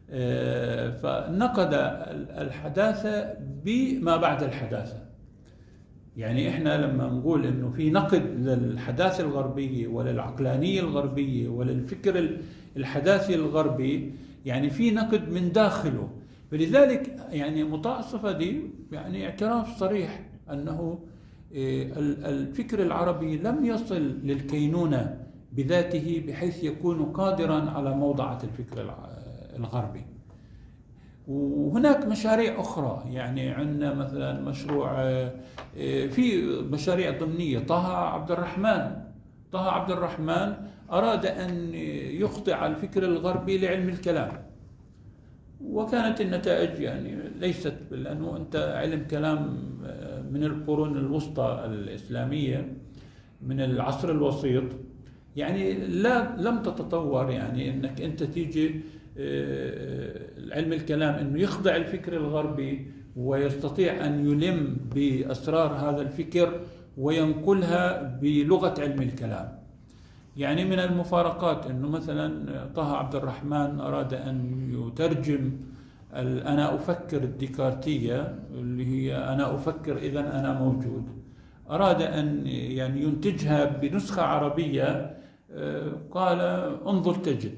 فنقد الحداثة بما بعد الحداثة. يعني إحنا لما نقول إنه في نقد للحداثة الغربية وللعقلانية الغربية وللفكر الحداثي الغربي، يعني في نقد من داخله. فلذلك يعني مطاع صفدي يعني اعتراف صريح أنه الفكر العربي لم يصل للكينونة بذاته بحيث يكون قادرا على موضعة الفكر الغربي. وهناك مشاريع أخرى، يعني عندنا مثلا مشروع في مشاريع ضمنية. طه عبد الرحمن أراد أن يخضع الفكر الغربي لعلم الكلام، وكانت النتائج يعني ليست، لأنه أنت علم كلام من القرون الوسطى الإسلامية، من العصر الوسيط، يعني لم تتطور يعني أنك أنت تيجي علم الكلام أنه يخضع الفكر الغربي ويستطيع أن يلم بأسرار هذا الفكر وينقلها بلغة علم الكلام. يعني من المفارقات أنه مثلا طه عبد الرحمن أراد أن يترجم أنا أفكر الديكارتية اللي هي أنا أفكر إذا أنا موجود، أراد أن يعني ينتجها بنسخة عربية، قال انظر تجد،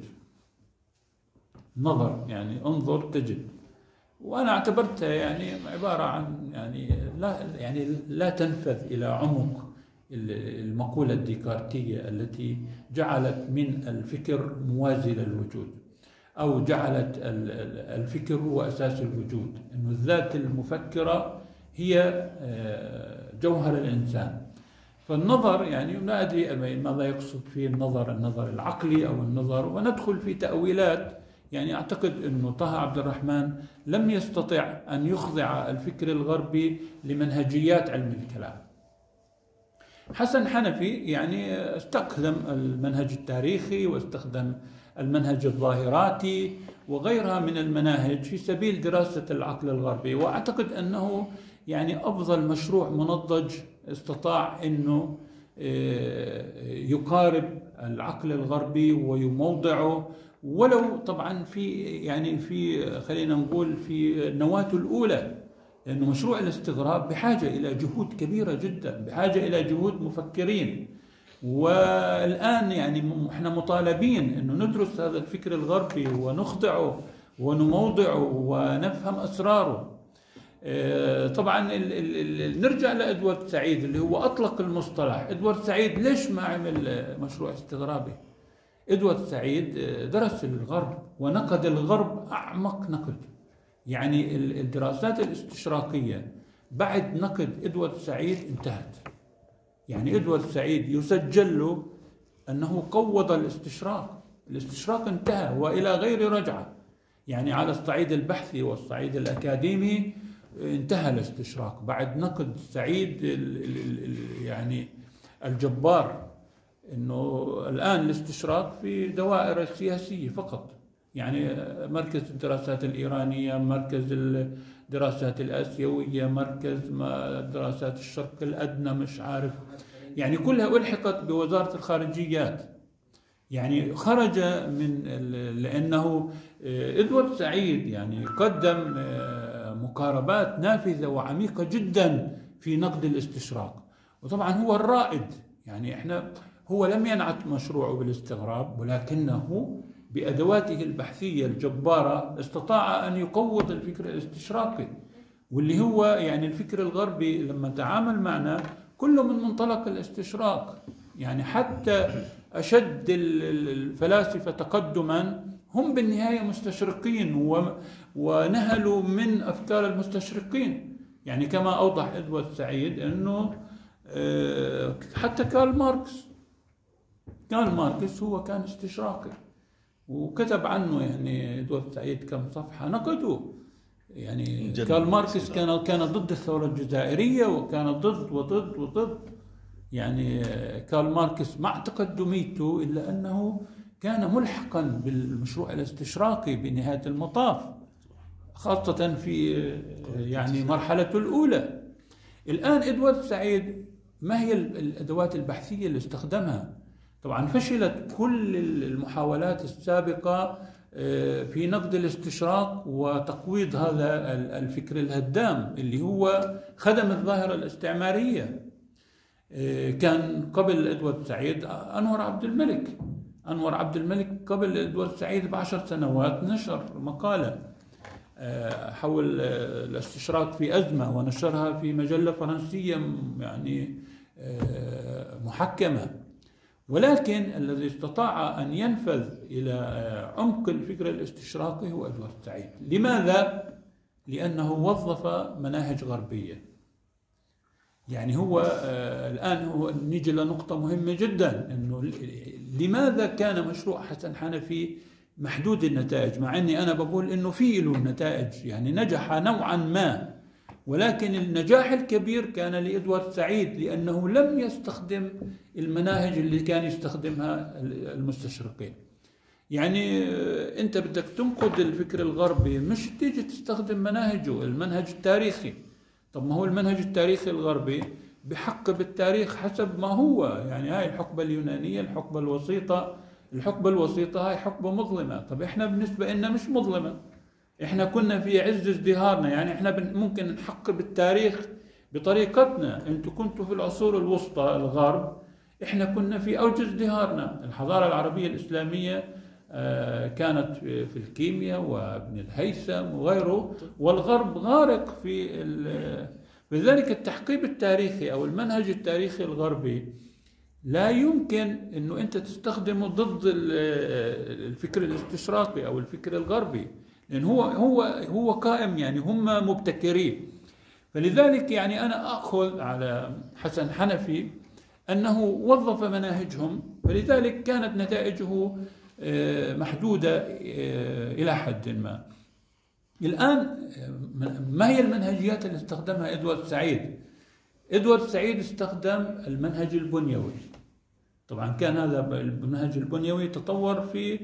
نظر يعني انظر تجد. وأنا اعتبرتها يعني عبارة عن يعني لا تنفذ إلى عمق المقولة الديكارتية التي جعلت من الفكر موازي للوجود، أو جعلت الفكر هو أساس الوجود، أن الذات المفكرة هي جوهر الإنسان. فالنظر يعني لا أدري ماذا يقصد فيه النظر العقلي أو النظر، وندخل في تأويلات. يعني أعتقد أنه طه عبد الرحمن لم يستطع أن يخضع الفكر الغربي لمنهجيات علم الكلام. حسن حنفي يعني استخدم المنهج التاريخي واستخدم المنهج الظاهراتي وغيرها من المناهج في سبيل دراسة العقل الغربي، وأعتقد أنه يعني أفضل مشروع منضج استطاع أنه يقارب العقل الغربي ويموضعه، ولو طبعا في خلينا نقول في النواة الأولى، لأنه مشروع الاستغراب بحاجة إلى جهود كبيرة جدا، بحاجة إلى جهود مفكرين. والآن يعني احنا مطالبين أنه ندرس هذا الفكر الغربي ونخضعه ونموضعه ونفهم أسراره. طبعا نرجع لإدوارد سعيد اللي هو أطلق المصطلح. إدوارد سعيد ليش ما عمل مشروع استغرابي؟ إدوارد سعيد درس الغرب ونقد الغرب أعمق نقد. يعني الدراسات الاستشراقية بعد نقد إدوارد سعيد انتهت. يعني إدوارد سعيد يسجل له أنه قوض الاستشراق انتهى وإلى غير رجعة. يعني على الصعيد البحثي والصعيد الأكاديمي انتهى الاستشراق بعد نقد سعيد يعني الجبار، أنه الآن الاستشراق في دوائر السياسية فقط. يعني مركز الدراسات الإيرانية، مركز الدراسات الآسيوية، مركز دراسات الشرق الأدنى، مش عارف، يعني كلها ألحقت بوزارة الخارجيات. يعني خرج من لأنه إدوارد سعيد يعني قدم مقاربات نافذة وعميقة جدا في نقد الاستشراق، وطبعا هو الرائد. يعني هو لم ينعت مشروعه بالاستغراب، ولكنه بأدواته البحثية الجبارة استطاع أن يقوض الفكر الاستشراقي، واللي هو يعني الفكر الغربي لما تعامل معنا كله من منطلق الاستشراق. يعني حتى أشد الفلاسفة تقدما هم بالنهاية مستشرقين ونهلوا من أفكار المستشرقين. يعني كما أوضح إدوارد سعيد أنه حتى كارل ماركس هو كان استشراقي وكتب عنه يعني إدوارد سعيد كم صفحة نقده. يعني كارل ماركس كان ضد الثورة الجزائرية، وكان ضد. يعني كارل ماركس مع تقدميته إلا أنه كان ملحقا بالمشروع الاستشراقي بنهاية المطاف، خاصة في يعني مرحلته الأولى. الآن إدوارد سعيد ما هي الأدوات البحثية اللي استخدمها؟ طبعا فشلت كل المحاولات السابقة في نقد الاستشراق وتقويض هذا الفكر الهدام اللي هو خدم الظاهرة الاستعمارية. كان قبل إدوارد سعيد أنور عبد الملك قبل إدوارد سعيد ب10 سنوات نشر مقالة حول الاستشراق في أزمة، ونشرها في مجلة فرنسية يعني محكمة. ولكن الذي استطاع أن ينفذ إلى عمق الفكر الاستشراقي هو إدوارد سعيد. لماذا؟ لأنه وظف مناهج غربية. يعني هو الآن نيجي لنقطة مهمة جدا، أنه لماذا كان مشروع حسن حنفي محدود النتائج، مع أني أنا بقول أنه فيه له نتائج، يعني نجح نوعا ما، ولكن النجاح الكبير كان لإدوارد سعيد لأنه لم يستخدم المناهج اللي كان يستخدمها المستشرقين. يعني أنت بدك تنقد الفكر الغربي، مش تيجي تستخدم مناهجه، المنهج التاريخي. طب ما هو المنهج التاريخي الغربي بحق بالتاريخ حسب ما هو، يعني هاي الحقبة اليونانية، الحقبة الوسيطة هاي حقبة مظلمة. طب إحنا بالنسبة لنا مش مظلمة، احنا كنا في عز ازدهارنا، يعني احنا ممكن نحقب التاريخ بطريقتنا. انتم كنتوا في العصور الوسطى الغرب، احنا كنا في اوج ازدهارنا. الحضاره العربيه الاسلاميه كانت في الكيمياء وابن الهيثم وغيره، والغرب غارق لذلك التحقيب التاريخي او المنهج التاريخي الغربي لا يمكن انه انت تستخدمه ضد الفكر الاستشراقي او الفكر الغربي، لان هو قائم، يعني هم مبتكرين. فلذلك يعني انا اخذ على حسن حنفي انه وظف مناهجهم، فلذلك كانت نتائجه محدودة إلى حد ما. الآن ما هي المنهجيات اللي استخدمها إدوارد سعيد؟ إدوارد سعيد استخدم المنهج البنيوي. طبعا كان هذا المنهج البنيوي تطور في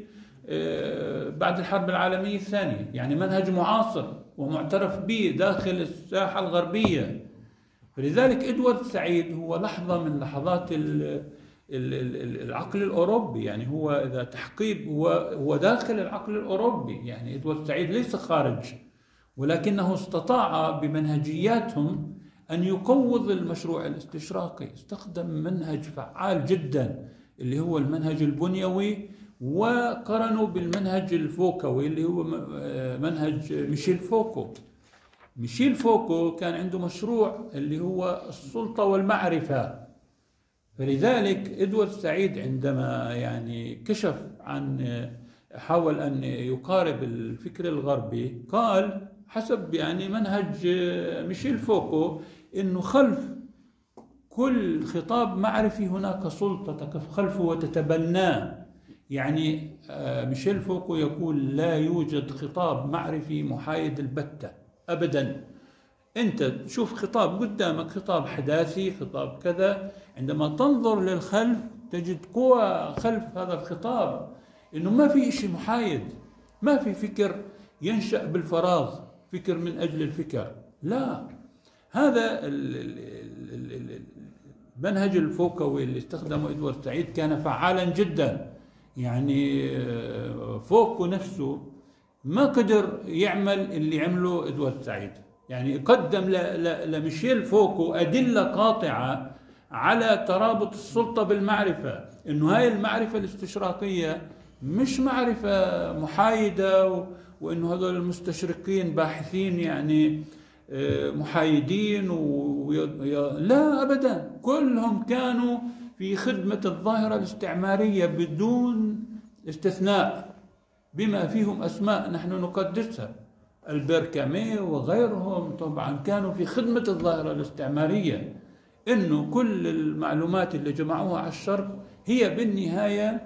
بعد الحرب العالمية الثانية، يعني منهج معاصر ومعترف به داخل الساحة الغربية. فلذلك إدوارد سعيد هو لحظة من لحظات العقل الأوروبي، يعني هو إذا تحقيب هو داخل العقل الأوروبي، يعني إدوارد سعيد ليس خارج، ولكنه استطاع بمنهجياتهم أن يقوض المشروع الاستشراقي. استخدم منهج فعال جدا اللي هو المنهج البنيوي، وقرنوا بالمنهج الفوكوي اللي هو منهج ميشيل فوكو. ميشيل فوكو كان عنده مشروع اللي هو السلطة والمعرفة. فلذلك إدوارد سعيد عندما يعني كشف عن حاول أن يقارب الفكر الغربي، قال حسب يعني منهج ميشيل فوكو إنه خلف كل خطاب معرفي هناك سلطة تقف خلفه وتتبناه. يعني ميشيل فوكو يقول لا يوجد خطاب معرفي محايد البتة أبدا. أنت تشوف خطاب قدامك، خطاب حداثي، خطاب كذا، عندما تنظر للخلف تجد قوة خلف هذا الخطاب، إنه ما في شيء محايد، ما في فكر ينشأ بالفراغ، فكر من أجل الفكر، لا. هذا المنهج الفوكوي اللي استخدمه إدوارد سعيد كان فعالا جدا. يعني فوكو نفسه ما قدر يعمل اللي عمله إدوارد سعيد، يعني قدم لميشيل فوكو أدلة قاطعة على ترابط السلطة بالمعرفة، إنه هاي المعرفة الاستشراقية مش معرفة محايدة، وإنه هذول المستشرقين باحثين يعني محايدين لا أبدا، كلهم كانوا في خدمة الظاهرة الاستعمارية بدون استثناء، بما فيهم أسماء نحن نقدسها، ألبير كامي وغيرهم طبعا كانوا في خدمة الظاهرة الاستعمارية، إنه كل المعلومات اللي جمعوها على الشرق هي بالنهاية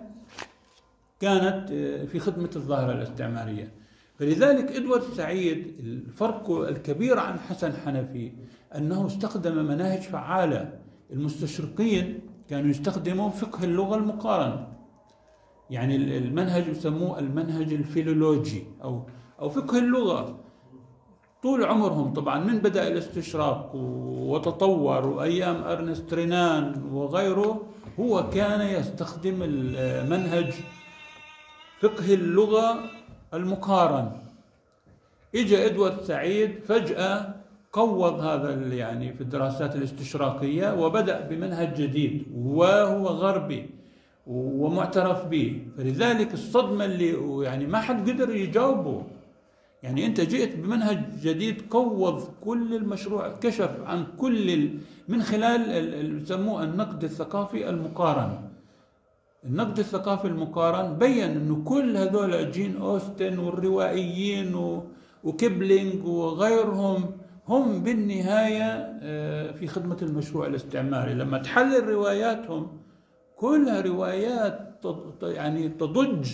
كانت في خدمة الظاهرة الاستعمارية. فلذلك إدوارد سعيد الفرق الكبير عن حسن حنفي أنه استخدم مناهج فعالة. المستشرقين كانوا يستخدموا فقه اللغة المقارن، يعني المنهج يسموه المنهج الفيلولوجي أو فقه اللغة. طول عمرهم طبعا من بدأ الاستشراق وتطور وأيام أرنست رينان وغيره، هو كان يستخدم المنهج فقه اللغة المقارن. إجا إدوارد سعيد فجأة قوض هذا يعني في الدراسات الاستشراقية، وبدأ بمنهج جديد وهو غربي ومعترف به. فلذلك الصدمة اللي يعني ما حد قدر يجاوبه، يعني أنت جئت بمنهج جديد قوض كل المشروع، كشف عن كل من خلال اللي يسموه النقد الثقافي المقارن. النقد الثقافي المقارن بين أنه كل هذول جين أوستن والروائيين وكيبلينج وغيرهم هم بالنهاية في خدمة المشروع الاستعماري. لما تحلل رواياتهم كلها روايات يعني تضج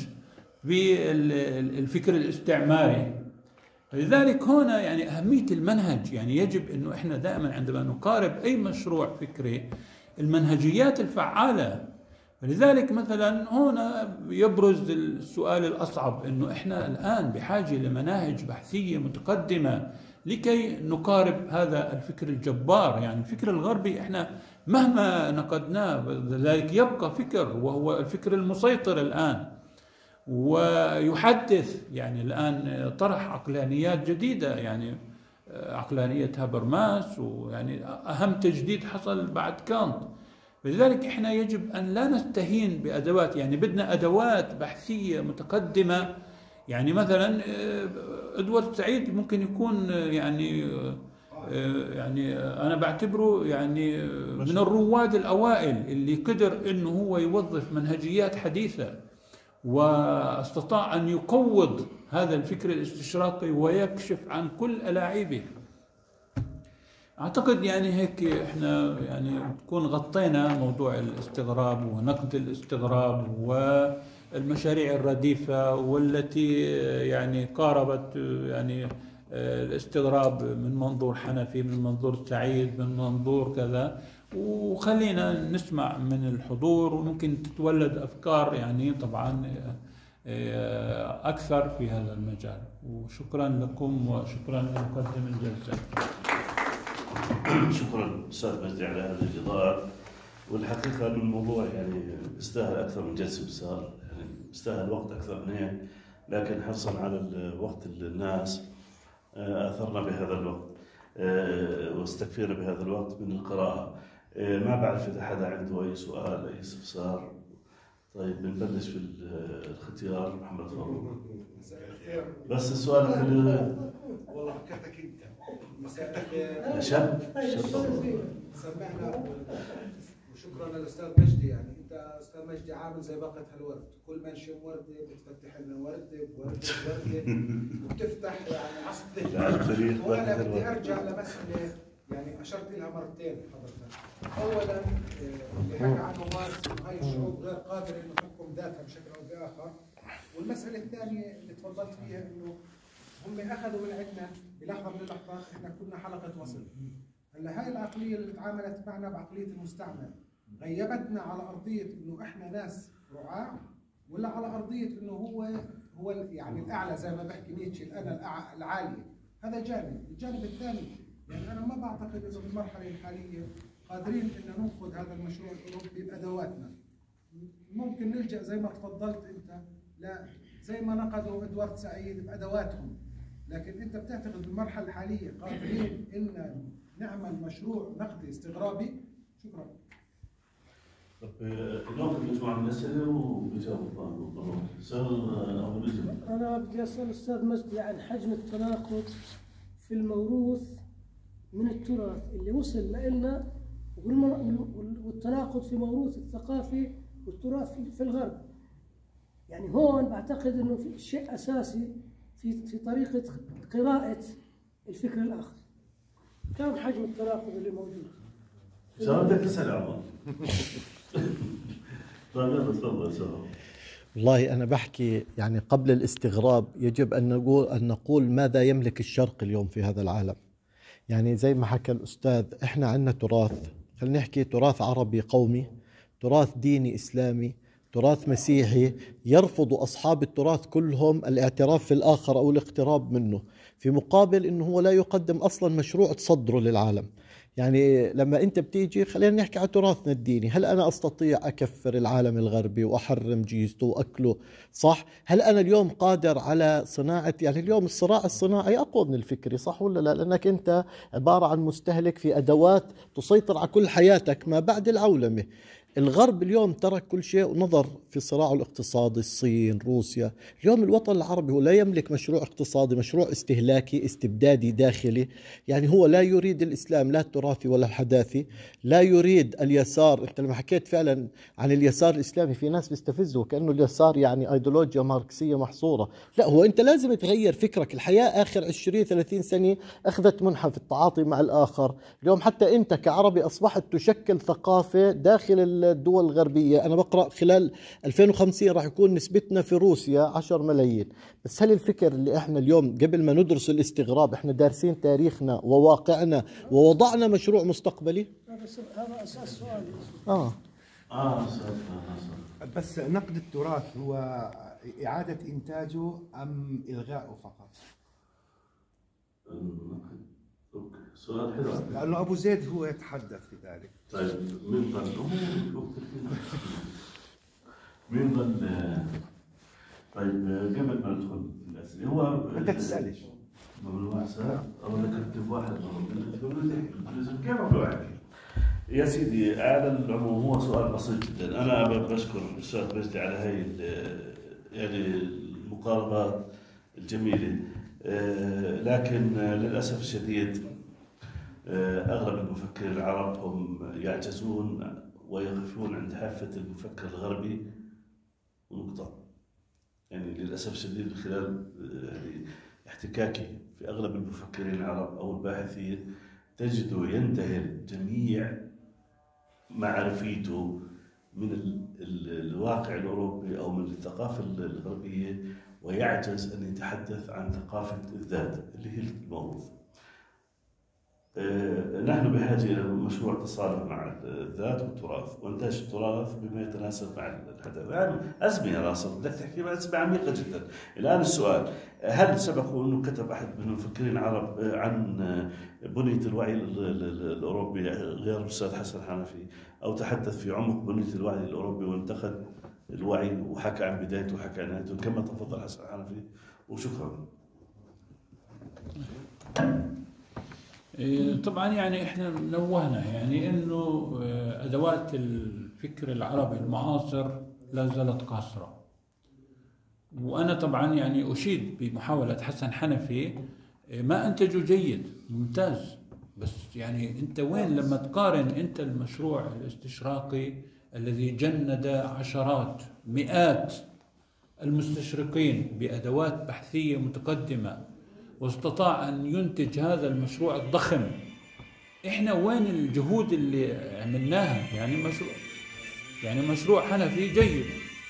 بالفكر الاستعماري. لذلك هنا يعني أهمية المنهج، يعني يجب أنه إحنا دائما عندما نقارب أي مشروع فكري المنهجيات الفعالة. فلذلك مثلا هنا يبرز السؤال الأصعب، أنه إحنا الآن بحاجة لمناهج بحثية متقدمة لكي نقارب هذا الفكر الجبار. يعني الفكر الغربي إحنا مهما نقدناه ذلك يبقى فكر، وهو الفكر المسيطر الآن. ويحدث. يعني الآن طرح عقلانيات جديدة، يعني عقلانية هابرماس، ويعني أهم تجديد حصل بعد كانت. لذلك إحنا يجب أن لا نستهين بأدوات، يعني بدنا أدوات بحثية متقدمة. يعني مثلا إدوارد سعيد ممكن يكون يعني أنا بعتبره يعني من الرواد الأوائل اللي قدر إنه هو يوظف منهجيات حديثة، واستطاع أن يقوض هذا الفكر الاستشراقي ويكشف عن كل ألاعيبه. أعتقد يعني هيك إحنا يعني نكون غطينا موضوع الاستغراب ونقد الاستغراب والمشاريع الرديفة، والتي يعني قاربت يعني الاستغراب من منظور حنفي، من منظور سعيد، من منظور كذا. وخلينا نسمع من الحضور، وممكن تتولد أفكار يعني طبعا أكثر في هذا المجال. وشكرا لكم وشكرا لمقدم الجلسة. شكرا أستاذ مجدي على هذا الإضاءة. والحقيقة أن الموضوع يعني يستاهل أكثر من جلسة، بسال يعني يستاهل وقت أكثر من هيك، لكن حرصا على وقت الناس أثرنا بهذا الوقت واستكفينا بهذا الوقت من القراءة. ما بعرف إذا حدا عنده أي سؤال أي استفسار. طيب بنبلش في الاختيار. محمد فاروق. بس السؤال والله حكيتك انت مسألتك يا شاب سمعنا. وشكرا للاستاذ مجدي. يعني انت استاذ مجدي عامل زي باقة هالورد، كل ما نشم ورده بتفتح لنا ورده بورده بورده وبتفتح يعني عصف. وانا بدي ارجع لمساله يعني اشرت لها مرتين حضرتك. اولا اللي حكى عنه واس، هاي الشعوب غير قادره انه تحكم ذاتها بشكل او باخر. والمساله الثانيه اللي تفضلت فيها انه هم اخذوا من عندنا بلحظه من اللحظات، احنا كنا حلقه وصل. هلا هاي العقليه اللي تعاملت معنا بعقليه المستعمر غيبتنا على ارضيه انه احنا ناس رعاع، ولا على ارضيه انه هو يعني الاعلى زي ما بحكي نيتشه، الانا العاليه. هذا جانب. الجانب الثاني يعني انا ما بعتقد اذا بالمرحله الحاليه قادرين ان ننقذ هذا المشروع الاوروبي بادواتنا. ممكن نلجا زي ما تفضلت انت، لا زي ما نقدوا ادوارد سعيد بادواتهم، لكن انت بتعتقد بالمرحله الحاليه قادرين ان نعمل مشروع نقدي استغرابي؟ شكرا. طب ناخذ مجموعه من الاسئله وبيجاوبوا. انا بدي اسال الاستاذ مجدي عن حجم التناقض في الموروث من التراث اللي وصل لنا، والتناقض في موروث الثقافي والتراث في الغرب. يعني هون بعتقد انه في شيء اساسي في طريقه قراءه الفكر الاخر. كم حجم التناقض اللي موجود؟ شو بدك تسال عمر؟ طيب تفضل سلام. والله أنا بحكي يعني قبل الاستغراب يجب أن نقول ماذا يملك الشرق اليوم في هذا العالم. يعني زي ما حكى الأستاذ، إحنا عندنا تراث، خلينا نحكي تراث عربي قومي، تراث ديني إسلامي، تراث مسيحي. يرفض أصحاب التراث كلهم الاعتراف في الآخر أو الاقتراب منه، في مقابل أنه هو لا يقدم أصلا مشروع تصدره للعالم. يعني لما أنت بتيجي خلينا نحكي على تراثنا الديني، هل أنا أستطيع أكفر العالم الغربي وأحرم جيزته وأكله؟ صح؟ هل أنا اليوم قادر على صناعة، يعني اليوم الصراع الصناعي أقوى من الفكري، صح ولا لا؟ لأنك أنت عبارة عن مستهلك في أدوات تسيطر على كل حياتك ما بعد العولمة. الغرب اليوم ترك كل شيء ونظر في صراعه الاقتصادي، الصين، روسيا. اليوم الوطن العربي هو لا يملك مشروع اقتصادي، مشروع استهلاكي استبدادي داخلي. يعني هو لا يريد الإسلام لا التراثي ولا الحداثي، لا يريد اليسار. انت لما حكيت فعلا عن اليسار الإسلامي في ناس بيستفزوا كأنه اليسار يعني ايديولوجيا ماركسية محصورة. لا، هو انت لازم تغير فكرك. الحياة آخر 20-30 سنة أخذت منحى في التعاطي مع الآخر. اليوم حتى انت كعربي أصبحت تشكل ثقافة داخل الدول الغربية. أنا بقرأ خلال 2050 راح يكون نسبتنا في روسيا 10 ملايين. بس هل الفكر اللي احنا اليوم قبل ما ندرس الاستغراب احنا دارسين تاريخنا وواقعنا ووضعنا مشروع مستقبلي؟ هذا أساس سؤالي. بس نقد التراث هو إعادة إنتاجه أم إلغاؤه فقط؟ سؤال حلو. لأنه أبو زيد هو يتحدث في ذلك. طيب مين ظل طيب قبل ما ندخل في الاسئله هو انت تسالش ممنوع ساعه او انا كتب واحد لازم كيف ممنوع يا سيدي. على العموم هو سؤال بسيط جدا. انا بشكر الاستاذ مجدي على هاي يعني المقاربات الجميله، لكن للاسف الشديد اغلب المفكرين العرب هم يعجزون ويقفون عند حافه المفكر الغربي ونقطه. يعني للاسف الشديد من خلال يعني احتكاكي في اغلب المفكرين العرب او الباحثين تجده ينتهي جميع معرفيته من الواقع الأوروبي أو من الثقافة الغربية ويعجز أن يتحدث عن ثقافة الذات اللي هي الموروث. نحن بحاجة إلى مشروع تصالح مع الذات والتراث وإنتاج التراث بما يتناسب مع الحدث. يعني أزمة يا ناصر، بدك تحكي عن أزمة عميقة جدا. الآن السؤال، هل سبق أنه كتب أحد من المفكرين العرب عن بنية الوعي الأوروبي غير الأستاذ حسن حنفي، أو تحدث في عمق بنية الوعي الأوروبي وانتقد الوعي وحكى عن بدايته وحكى عن نهايته كما تفضل حسن حنفي؟ وشكرا. طبعا يعني احنا نوهنا يعني انه ادوات الفكر العربي المعاصر لا زالت قاصره، وانا طبعا يعني اشيد بمحاوله حسن حنفي، ما انتجوا جيد ممتاز، بس يعني انت وين لما تقارن انت المشروع الاستشراقي الذي جند عشرات مئات المستشرقين بادوات بحثيه متقدمه واستطاع أن ينتج هذا المشروع الضخم، إحنا وين الجهود اللي عملناها؟ يعني مشروع حنفي جيد،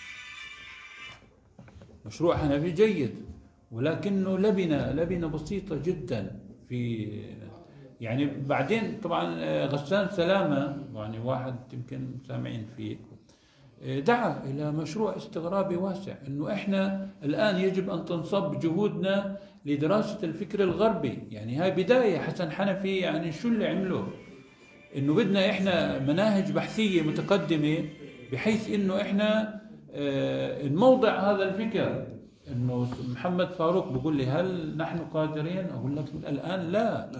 مشروع حنفي جيد، ولكنه لبنة بسيطة جدا في يعني. بعدين طبعا غسان سلامة يعني واحد يمكن سامعين فيه دعا إلى مشروع استغرابي واسع، إنه إحنا الآن يجب أن تنصب جهودنا لدراسة الفكر الغربي. يعني هاي بداية حسن حنفي، يعني شو اللي عمله؟ إنه بدنا إحنا مناهج بحثية متقدمة بحيث إنه إحنا نموضع هذا الفكر. إنه محمد فاروق بقول لي هل نحن قادرين؟ أقول لك الآن لا،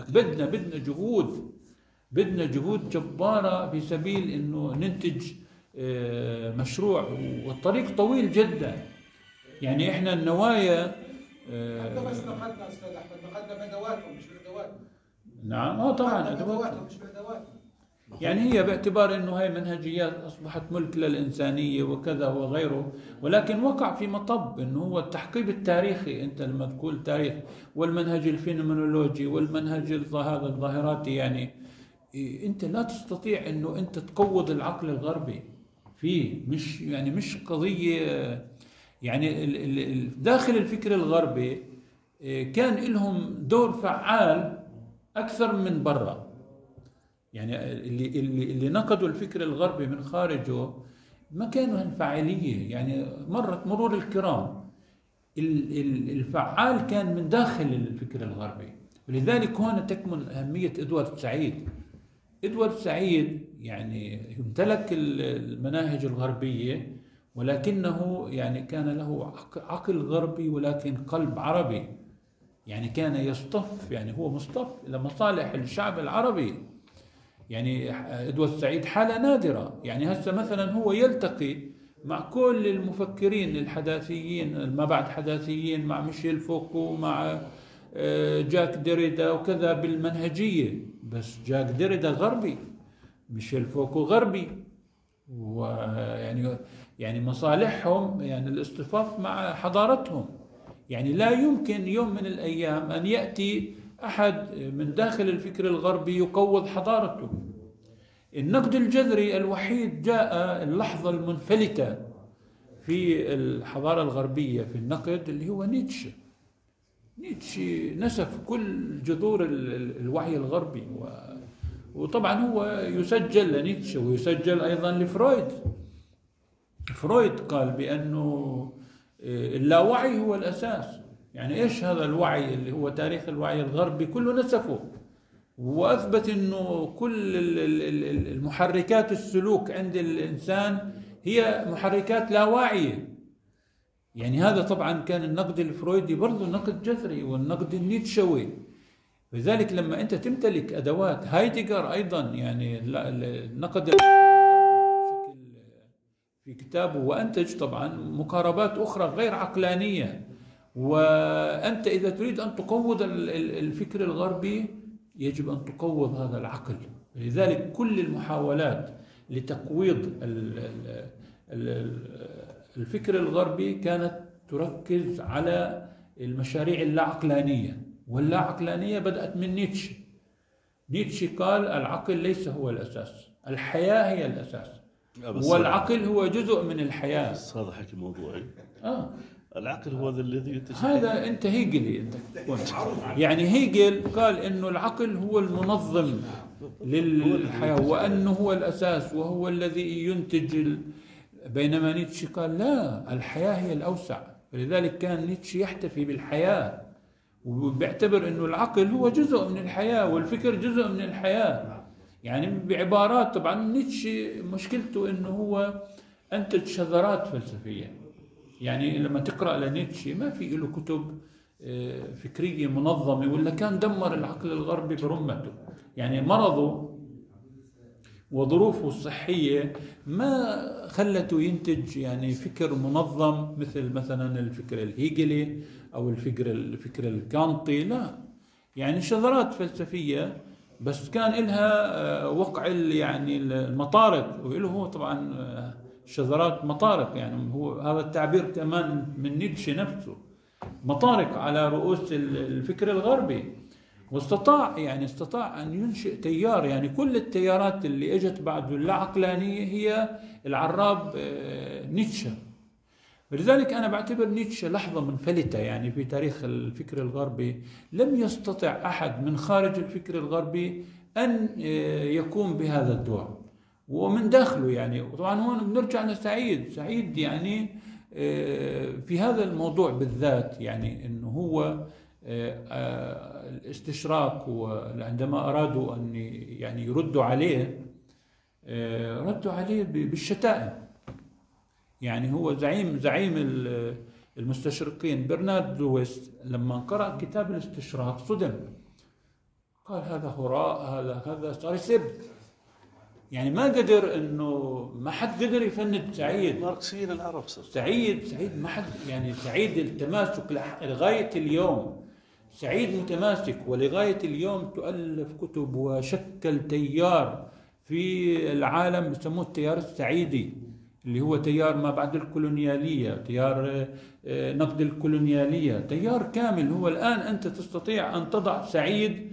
بدنا جهود جبارة في سبيل إنه ننتج مشروع، والطريق طويل جدا. يعني احنا النوايا بس نقدنا استاذ احمد، نقدنا ادواتهم مش بادواتنا. نعم طبعا ادواتهم مش بادواتنا. يعني هي باعتبار انه هي منهجيات اصبحت ملك للانسانيه وكذا وغيره، ولكن وقع في مطب انه هو التحقيق التاريخي. انت لما تقول تاريخ والمنهج الفينومينولوجي والمنهج هذا الظاهراتي، يعني انت لا تستطيع انه انت تقوض العقل الغربي فيه، مش قضيه. يعني داخل الفكر الغربي كان لهم دور فعال اكثر من برا. يعني اللي نقدوا الفكر الغربي من خارجه ما كانوا هالفاعليه، يعني مرت مرور الكرام. الفعال كان من داخل الفكر الغربي، ولذلك هنا تكمن اهميه ادوارد سعيد. ادوارد سعيد يعني امتلك المناهج الغربية، ولكنه يعني كان له عقل غربي ولكن قلب عربي. يعني كان يصطف، يعني هو مصطف لمصالح الشعب العربي. يعني ادوارد سعيد حالة نادرة. يعني هسه مثلا هو يلتقي مع كل المفكرين الحداثيين ما بعد حداثيين، مع ميشيل فوكو، مع جاك ديريدا وكذا بالمنهجية، بس جاك ديريدا غربي، ميشيل فوكو غربي، يعني مصالحهم يعني الاصطفاف مع حضارتهم. يعني لا يمكن يوم من الأيام أن يأتي أحد من داخل الفكر الغربي يقوض حضارته. النقد الجذري الوحيد جاء اللحظة المنفلتة في الحضارة الغربية في النقد اللي هو نيتشه نسف كل جذور الوعي الغربي، وطبعا هو يسجل لنيتشه ويسجل أيضا لفرويد. فرويد قال بأنه اللاوعي هو الأساس. يعني إيش هذا الوعي اللي هو تاريخ الوعي الغربي كله نسفه، وأثبت أنه كل المحركات السلوك عند الإنسان هي محركات لا واعية. يعني هذا طبعا كان النقد الفرويدي برضه نقد جذري والنقد النيتشوي. لذلك لما أنت تمتلك أدوات هايدجر أيضا، يعني النقد بشكل في كتابه، وأنتج طبعا مقاربات أخرى غير عقلانية. وأنت إذا تريد أن تقوض الفكر الغربي يجب أن تقوض هذا العقل. لذلك كل المحاولات لتقويض الفكر الغربي كانت تركز على المشاريع اللا عقلانية، واللا عقلانية بدأت من نيتشه. نيتشه قال العقل ليس هو الأساس، الحياة هي الأساس، والعقل هو جزء من الحياة. بس هذا حكي موضوعي. العقل هو الذي هذا أنت هيجلي أنت يعني هيجل قال إنه العقل هو المنظم للحياة وأنه هو الأساس وهو الذي ينتج بينما نيتشه قال لا، الحياة هي الأوسع. فلذلك كان نيتشه يحتفي بالحياة وبيعتبر إنه العقل هو جزء من الحياة والفكر جزء من الحياة. يعني بعبارات، طبعا نيتشه مشكلته إنه هو أنتج شذرات فلسفية. يعني لما تقرأ لنيتشه ما في له كتب فكرية منظمة، ولا كان دمر العقل الغربي برمته. يعني مرضه وظروفه الصحية ما خلته ينتج يعني فكر منظم مثلا الفكر الهيجلي أو الفكر الكانطي، لا، يعني شذرات فلسفية بس كان لها وقع يعني المطارق، وله هو طبعا شذرات مطارق، يعني هو هذا التعبير كمان من نيتشه نفسه، مطارق على رؤوس الفكر الغربي. واستطاع أن ينشئ تيار، يعني كل التيارات اللي اجت بعد اللا عقلانية هي العراب نيتشه. ولذلك أنا بعتبر نيتشه لحظة منفلتة يعني في تاريخ الفكر الغربي. لم يستطع أحد من خارج الفكر الغربي أن يقوم بهذا الدور، ومن داخله يعني. وطبعا هون بنرجع لسعيد يعني في هذا الموضوع بالذات، يعني أنه هو الاستشراق، وعندما أرادوا أن يعني يردوا عليه ردوا عليه بالشتائم. يعني هو زعيم المستشرقين برنارد لويس لما قرأ كتاب الاستشراق صدم، قال هذا هراء، هذا صار يسب. يعني ما قدر انه ما حد قدر يفند سعيد. ماركسيين العرب سعيد ما حد، يعني سعيد التماسك لغاية اليوم، سعيد متماسك ولغاية اليوم تؤلف كتب وشكل تيار في العالم يسموه التيار السعيدي، اللي هو تيار ما بعد الكولونيالية، تيار نقد الكولونيالية، تيار كامل. هو الآن أنت تستطيع أن تضع سعيد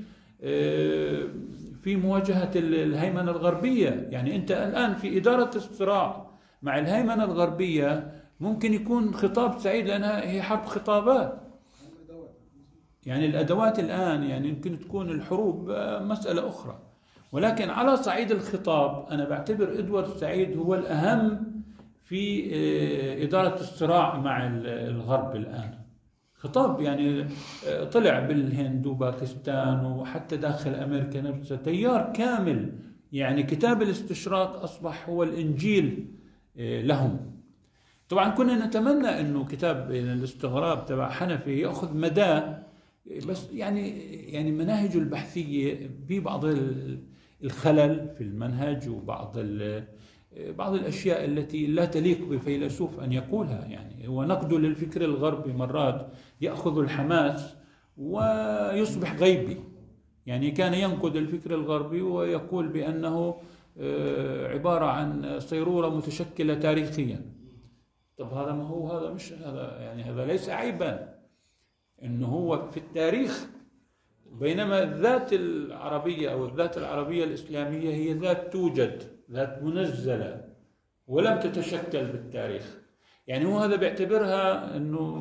في مواجهة الهيمنة الغربية. يعني أنت الآن في إدارة الصراع مع الهيمنة الغربية ممكن يكون خطاب سعيد، لأنها هي حرب خطابات. يعني الأدوات الآن يعني يمكن تكون الحروب مسألة أخرى، ولكن على صعيد الخطاب أنا بعتبر إدوارد سعيد هو الأهم في إدارة الصراع مع الغرب الآن. خطاب يعني طلع بالهند وباكستان وحتى داخل أمريكا نفسها تيار كامل. يعني كتاب الاستشراق أصبح هو الإنجيل لهم. طبعا كنا نتمنى أنه كتاب الاستغراب تبع حنفي يأخذ مداه، بس يعني مناهجه البحثية ببعض الخلل في المنهج وبعض الأشياء التي لا تليق بفيلسوف أن يقولها. يعني هو نقده للفكر الغربي مرات يأخذ الحماس ويصبح غيبي. يعني كان ينقد الفكر الغربي ويقول بأنه عبارة عن صيرورة متشكلة تاريخيا. طب هذا ما هو، هذا مش هذا، يعني هذا ليس عيبا إنه هو في التاريخ، بينما الذات العربية أو الذات العربية الإسلامية هي ذات توجد، ذات منزلة ولم تتشكل بالتاريخ. يعني هو هذا بيعتبرها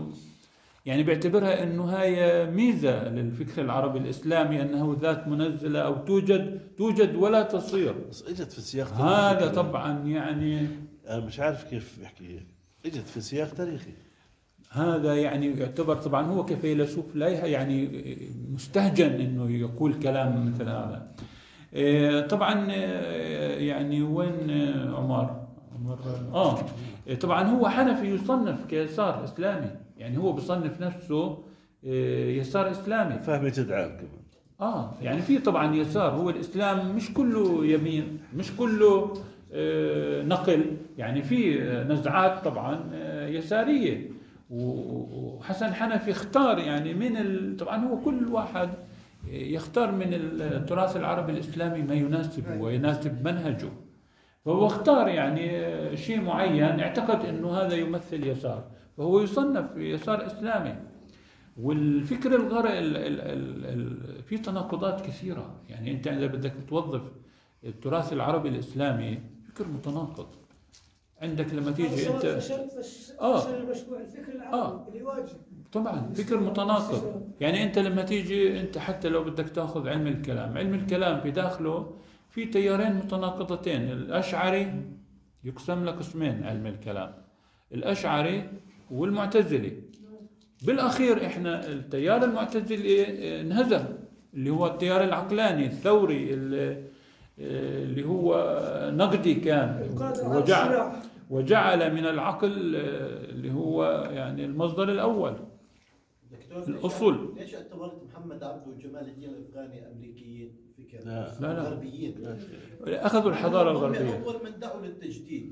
إنه هاي ميزة للفكر العربي الإسلامي، أنه ذات منزلة أو توجد ولا تصير. بس اجت في سياق تاريخي. هذا طبعا يعني أنا مش عارف كيف بحكي، اجت في سياق تاريخي. هذا يعني يعتبر طبعا هو كفيلسوف لا يعني مستهجن انه يقول كلام مثل هذا. طبعا يعني وين عمر طبعا هو حنفي يصنف كيسار اسلامي، يعني هو بصنف نفسه يسار اسلامي. فهمي تدعم كمان. يعني في طبعا يسار، هو الاسلام مش كله يمين، مش كله نقل، يعني في نزعات طبعا يساريه. وحسن حنفي اختار يعني طبعا هو كل واحد يختار من التراث العربي الاسلامي ما يناسبه ويناسب منهجه، فهو اختار يعني شيء معين اعتقد انه هذا يمثل يسار، فهو يصنف يسار اسلامي. والفكر الغربي في تناقضات كثيره، يعني انت اذا بدك توظف التراث العربي الاسلامي فكر متناقض. عندك لما تيجي انت المشروع الفكر العربي اللي واجب طبعا فكر متناقض. يعني انت لما تيجي انت حتى لو بدك تاخذ علم الكلام في داخله في تيارين متناقضتين. الاشعري يقسم لك قسمين علم الكلام، الاشعري والمعتزلي. بالاخير احنا التيار المعتزلي انهزم، اللي هو التيار العقلاني الثوري اللي هو نقدي كان، وجعل من العقل اللي هو يعني المصدر الاول الاصول. ليش اعتبرت محمد عبده وجمال الدين الافغاني امريكيين فكر؟ لا غربيين. اخذوا الحضاره الغربيه، اول من دعوا للتجديد.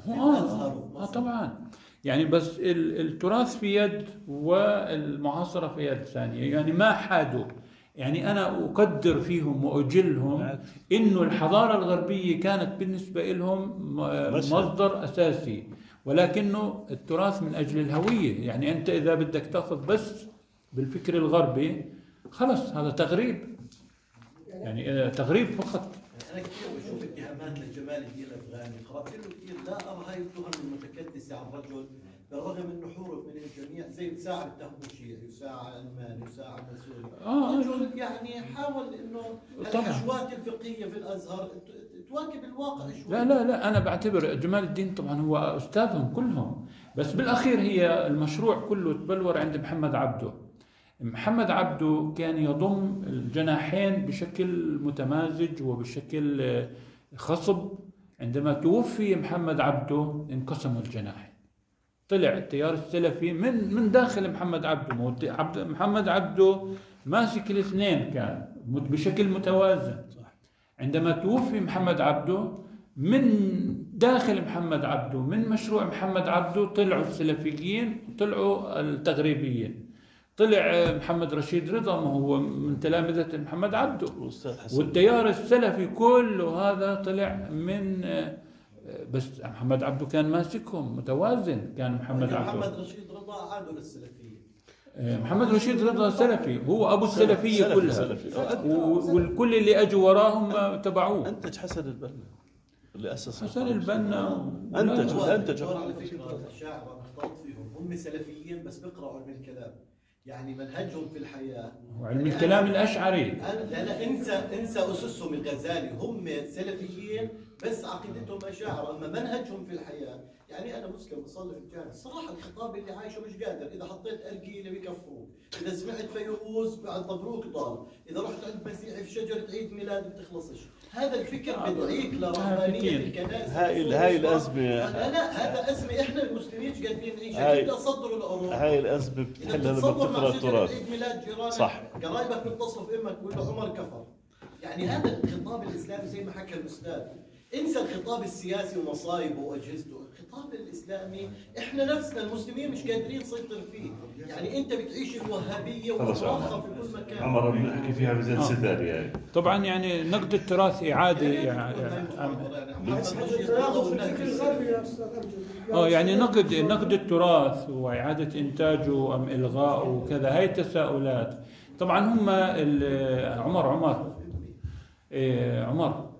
طبعا يعني بس التراث في يد والمعاصره في يد ثانيه، يعني ما حادوا. يعني أنا أقدر فيهم وأجلهم إنه الحضارة الغربية كانت بالنسبة لهم مصدر أساسي، ولكنه التراث من أجل الهوية. يعني أنت إذا بدك تأخذ بس بالفكر الغربي خلص هذا تغريب، يعني تغريب فقط. أنا كثير بشوف اتهامات لجمال الدين الأفغاني، قرأت له كثير، لا أرى هاي التهم المتكدسة عن رجل بالرغم من نحوره من الجميع، زي ساعة اتهموا شيعي وساعة علماني وساعة مسؤولي. رجل يعني حاول انه الحشوات الفقهية في الازهر تواكب الواقع شوي. لا انا بعتبر جمال الدين طبعا هو استاذهم كلهم، بس بالاخير هي المشروع كله تبلور عند محمد عبده. محمد عبده كان يضم الجناحين بشكل متمازج وبشكل خصب. عندما توفي محمد عبده انقسموا الجناحين، طلع التيار السلفي من داخل محمد عبده. محمد عبده ماسك الاثنين كان بشكل متوازن. عندما توفي محمد عبده من داخل محمد عبده من مشروع محمد عبده طلعوا السلفيين وطلعوا التغريبيين. طلع محمد رشيد رضا، ما هو من تلامذة محمد عبده، والتيار السلفي كله هذا طلع من بس محمد عبده كان ماسكهم متوازن. كان محمد رشيد رضا عادوا للسلفية. محمد رشيد رضا سلفي، هو ابو السلفيه كلها، والكل اللي اجوا وراهم تبعوه. انتج حسن البنا اللي اسس حسن البنا انتج على فكره الشاعر مختلط فيهم، هم سلفيين بس بيقرأوا علم الكلام، يعني منهجهم في الحياه وعلم الكلام الاشعري. لا انسى اسسهم الغزالي، هم سلفيين بس عقيدتهم اشاعره، اما منهجهم في الحياه. يعني انا مسلم بصلي في الجامع، الصراحه الخطاب اللي عايشه مش قادر، اذا حطيت ارجيله بكفروك، اذا سمعت فيروز بعد مبروك ضال، اذا رحت عند مسيحي في شجره عيد ميلاد بتخلصش. هذا الفكر بدعيك لرهبانيه الكنائس. هاي الازمه. لا هذا ازمه احنا المسلمين مش قادرين نعيشها. كيف تصدروا الامور؟ هاي الازمه بتحلها لما تقرا التراث. عيد ميلاد جيرانك، صح، قرايبك بيتصلوا في امك بيقول له عمر كفر. يعني هذا الخطاب الاسلامي زي ما حكى الاستاذ، انسى الخطاب السياسي ومصايبه واجهزته. الخطاب الاسلامي احنا نفسنا المسلمين مش قادرين نسيطر فيه. يعني انت بتعيش الوهابيه والرافضه في كل مكان. عمر بنحكي فيها بجلسه ثانيه يعني. طبعا يعني نقد التراث اعاده يعني نقد التراث واعاده انتاجه ام الغائه وكذا، هاي التساؤلات. طبعا هم عمر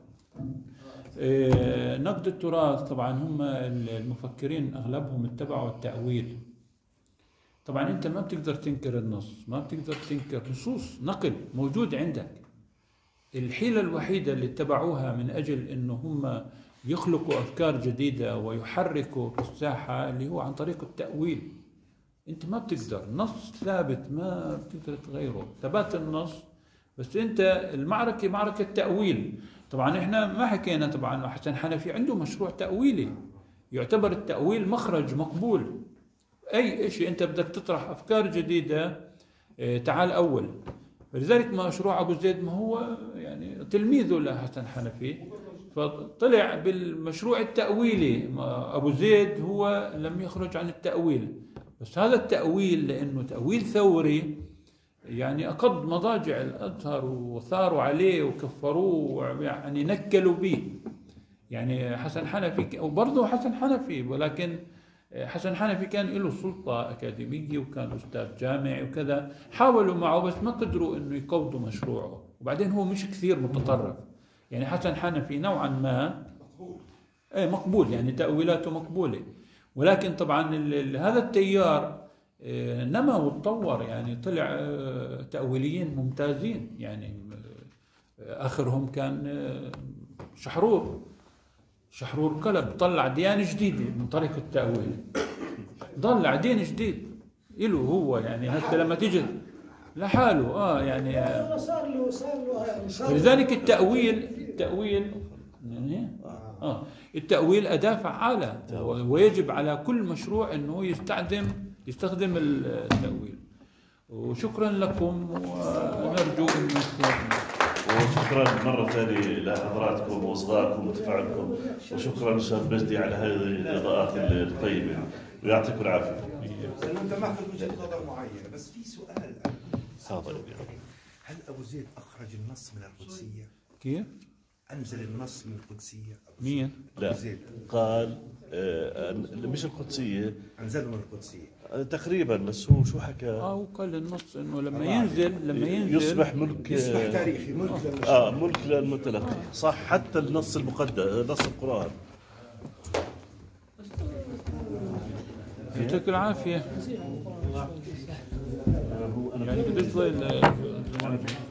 نقد التراث طبعا هم المفكرين اغلبهم اتبعوا التأويل. طبعا انت ما بتقدر تنكر النص، ما بتقدر تنكر نصوص نقل موجود عندك. الحيلة الوحيدة اللي اتبعوها من اجل انه هم يخلقوا افكار جديدة ويحركوا في الساحة اللي هو عن طريق التأويل. انت ما بتقدر، نص ثابت ما بتقدر تغيره، ثبات النص. بس انت المعركة معركة تأويل. طبعا احنا ما حكينا طبعا حسن حنفي عنده مشروع تأويلي، يعتبر التأويل مخرج مقبول. أي شيء أنت بدك تطرح أفكار جديدة تعال أول. فلذلك مشروع أبو زيد ما هو يعني تلميذه لحسن حنفي، فطلع بالمشروع التأويلي. أبو زيد هو لم يخرج عن التأويل، بس هذا التأويل لأنه تأويل ثوري يعني أقض مضاجع الأزهر وثاروا عليه وكفروه، يعني نكلوا به. يعني حسن حنفي وبرضه حسن حنفي، ولكن حسن حنفي كان له سلطة أكاديمية وكان أستاذ جامعي وكذا، حاولوا معه بس ما قدروا إنه يقوضوا مشروعه. وبعدين هو مش كثير متطرف، يعني حسن حنفي نوعا ما مقبول، يعني تأويلاته مقبولة. ولكن طبعا هذا التيار نما وتطور، يعني طلع تأويليين ممتازين. يعني آخرهم كان شحرور قلب، طلع ديانة جديدة من طريق التأويل، طلع دين جديد إله هو. يعني هسه لما تيجي لحاله يعني صار له لذلك التأويل أداة فعالة، ويجب على كل مشروع أنه يستخدم التأويل. وشكرا لكم، ونرجو أن وشكرا مرة ثانية لحضراتكم وإصغائكم وتفاعلكم، وشكرا أستاذ مجدي على هذه الإضاءات الطيبة، ويعطيكم العافية. أنت ماخذ وجهة نظر معينة، بس في سؤال. هل أبو زيد أخرج النص من القدسية؟ كيف؟ أنزل النص من القدسية؟ مين؟ لا، قال مش القدسية، أنزله من القدسية تقريبا. بس هو شو حكى؟ وقال النص انه لما ينزل يصبح ملك، يصبح تاريخي، ملك للمتلقي. صح، حتى النص المقدس، نص القرآن. يعطيك العافية. يعني بدك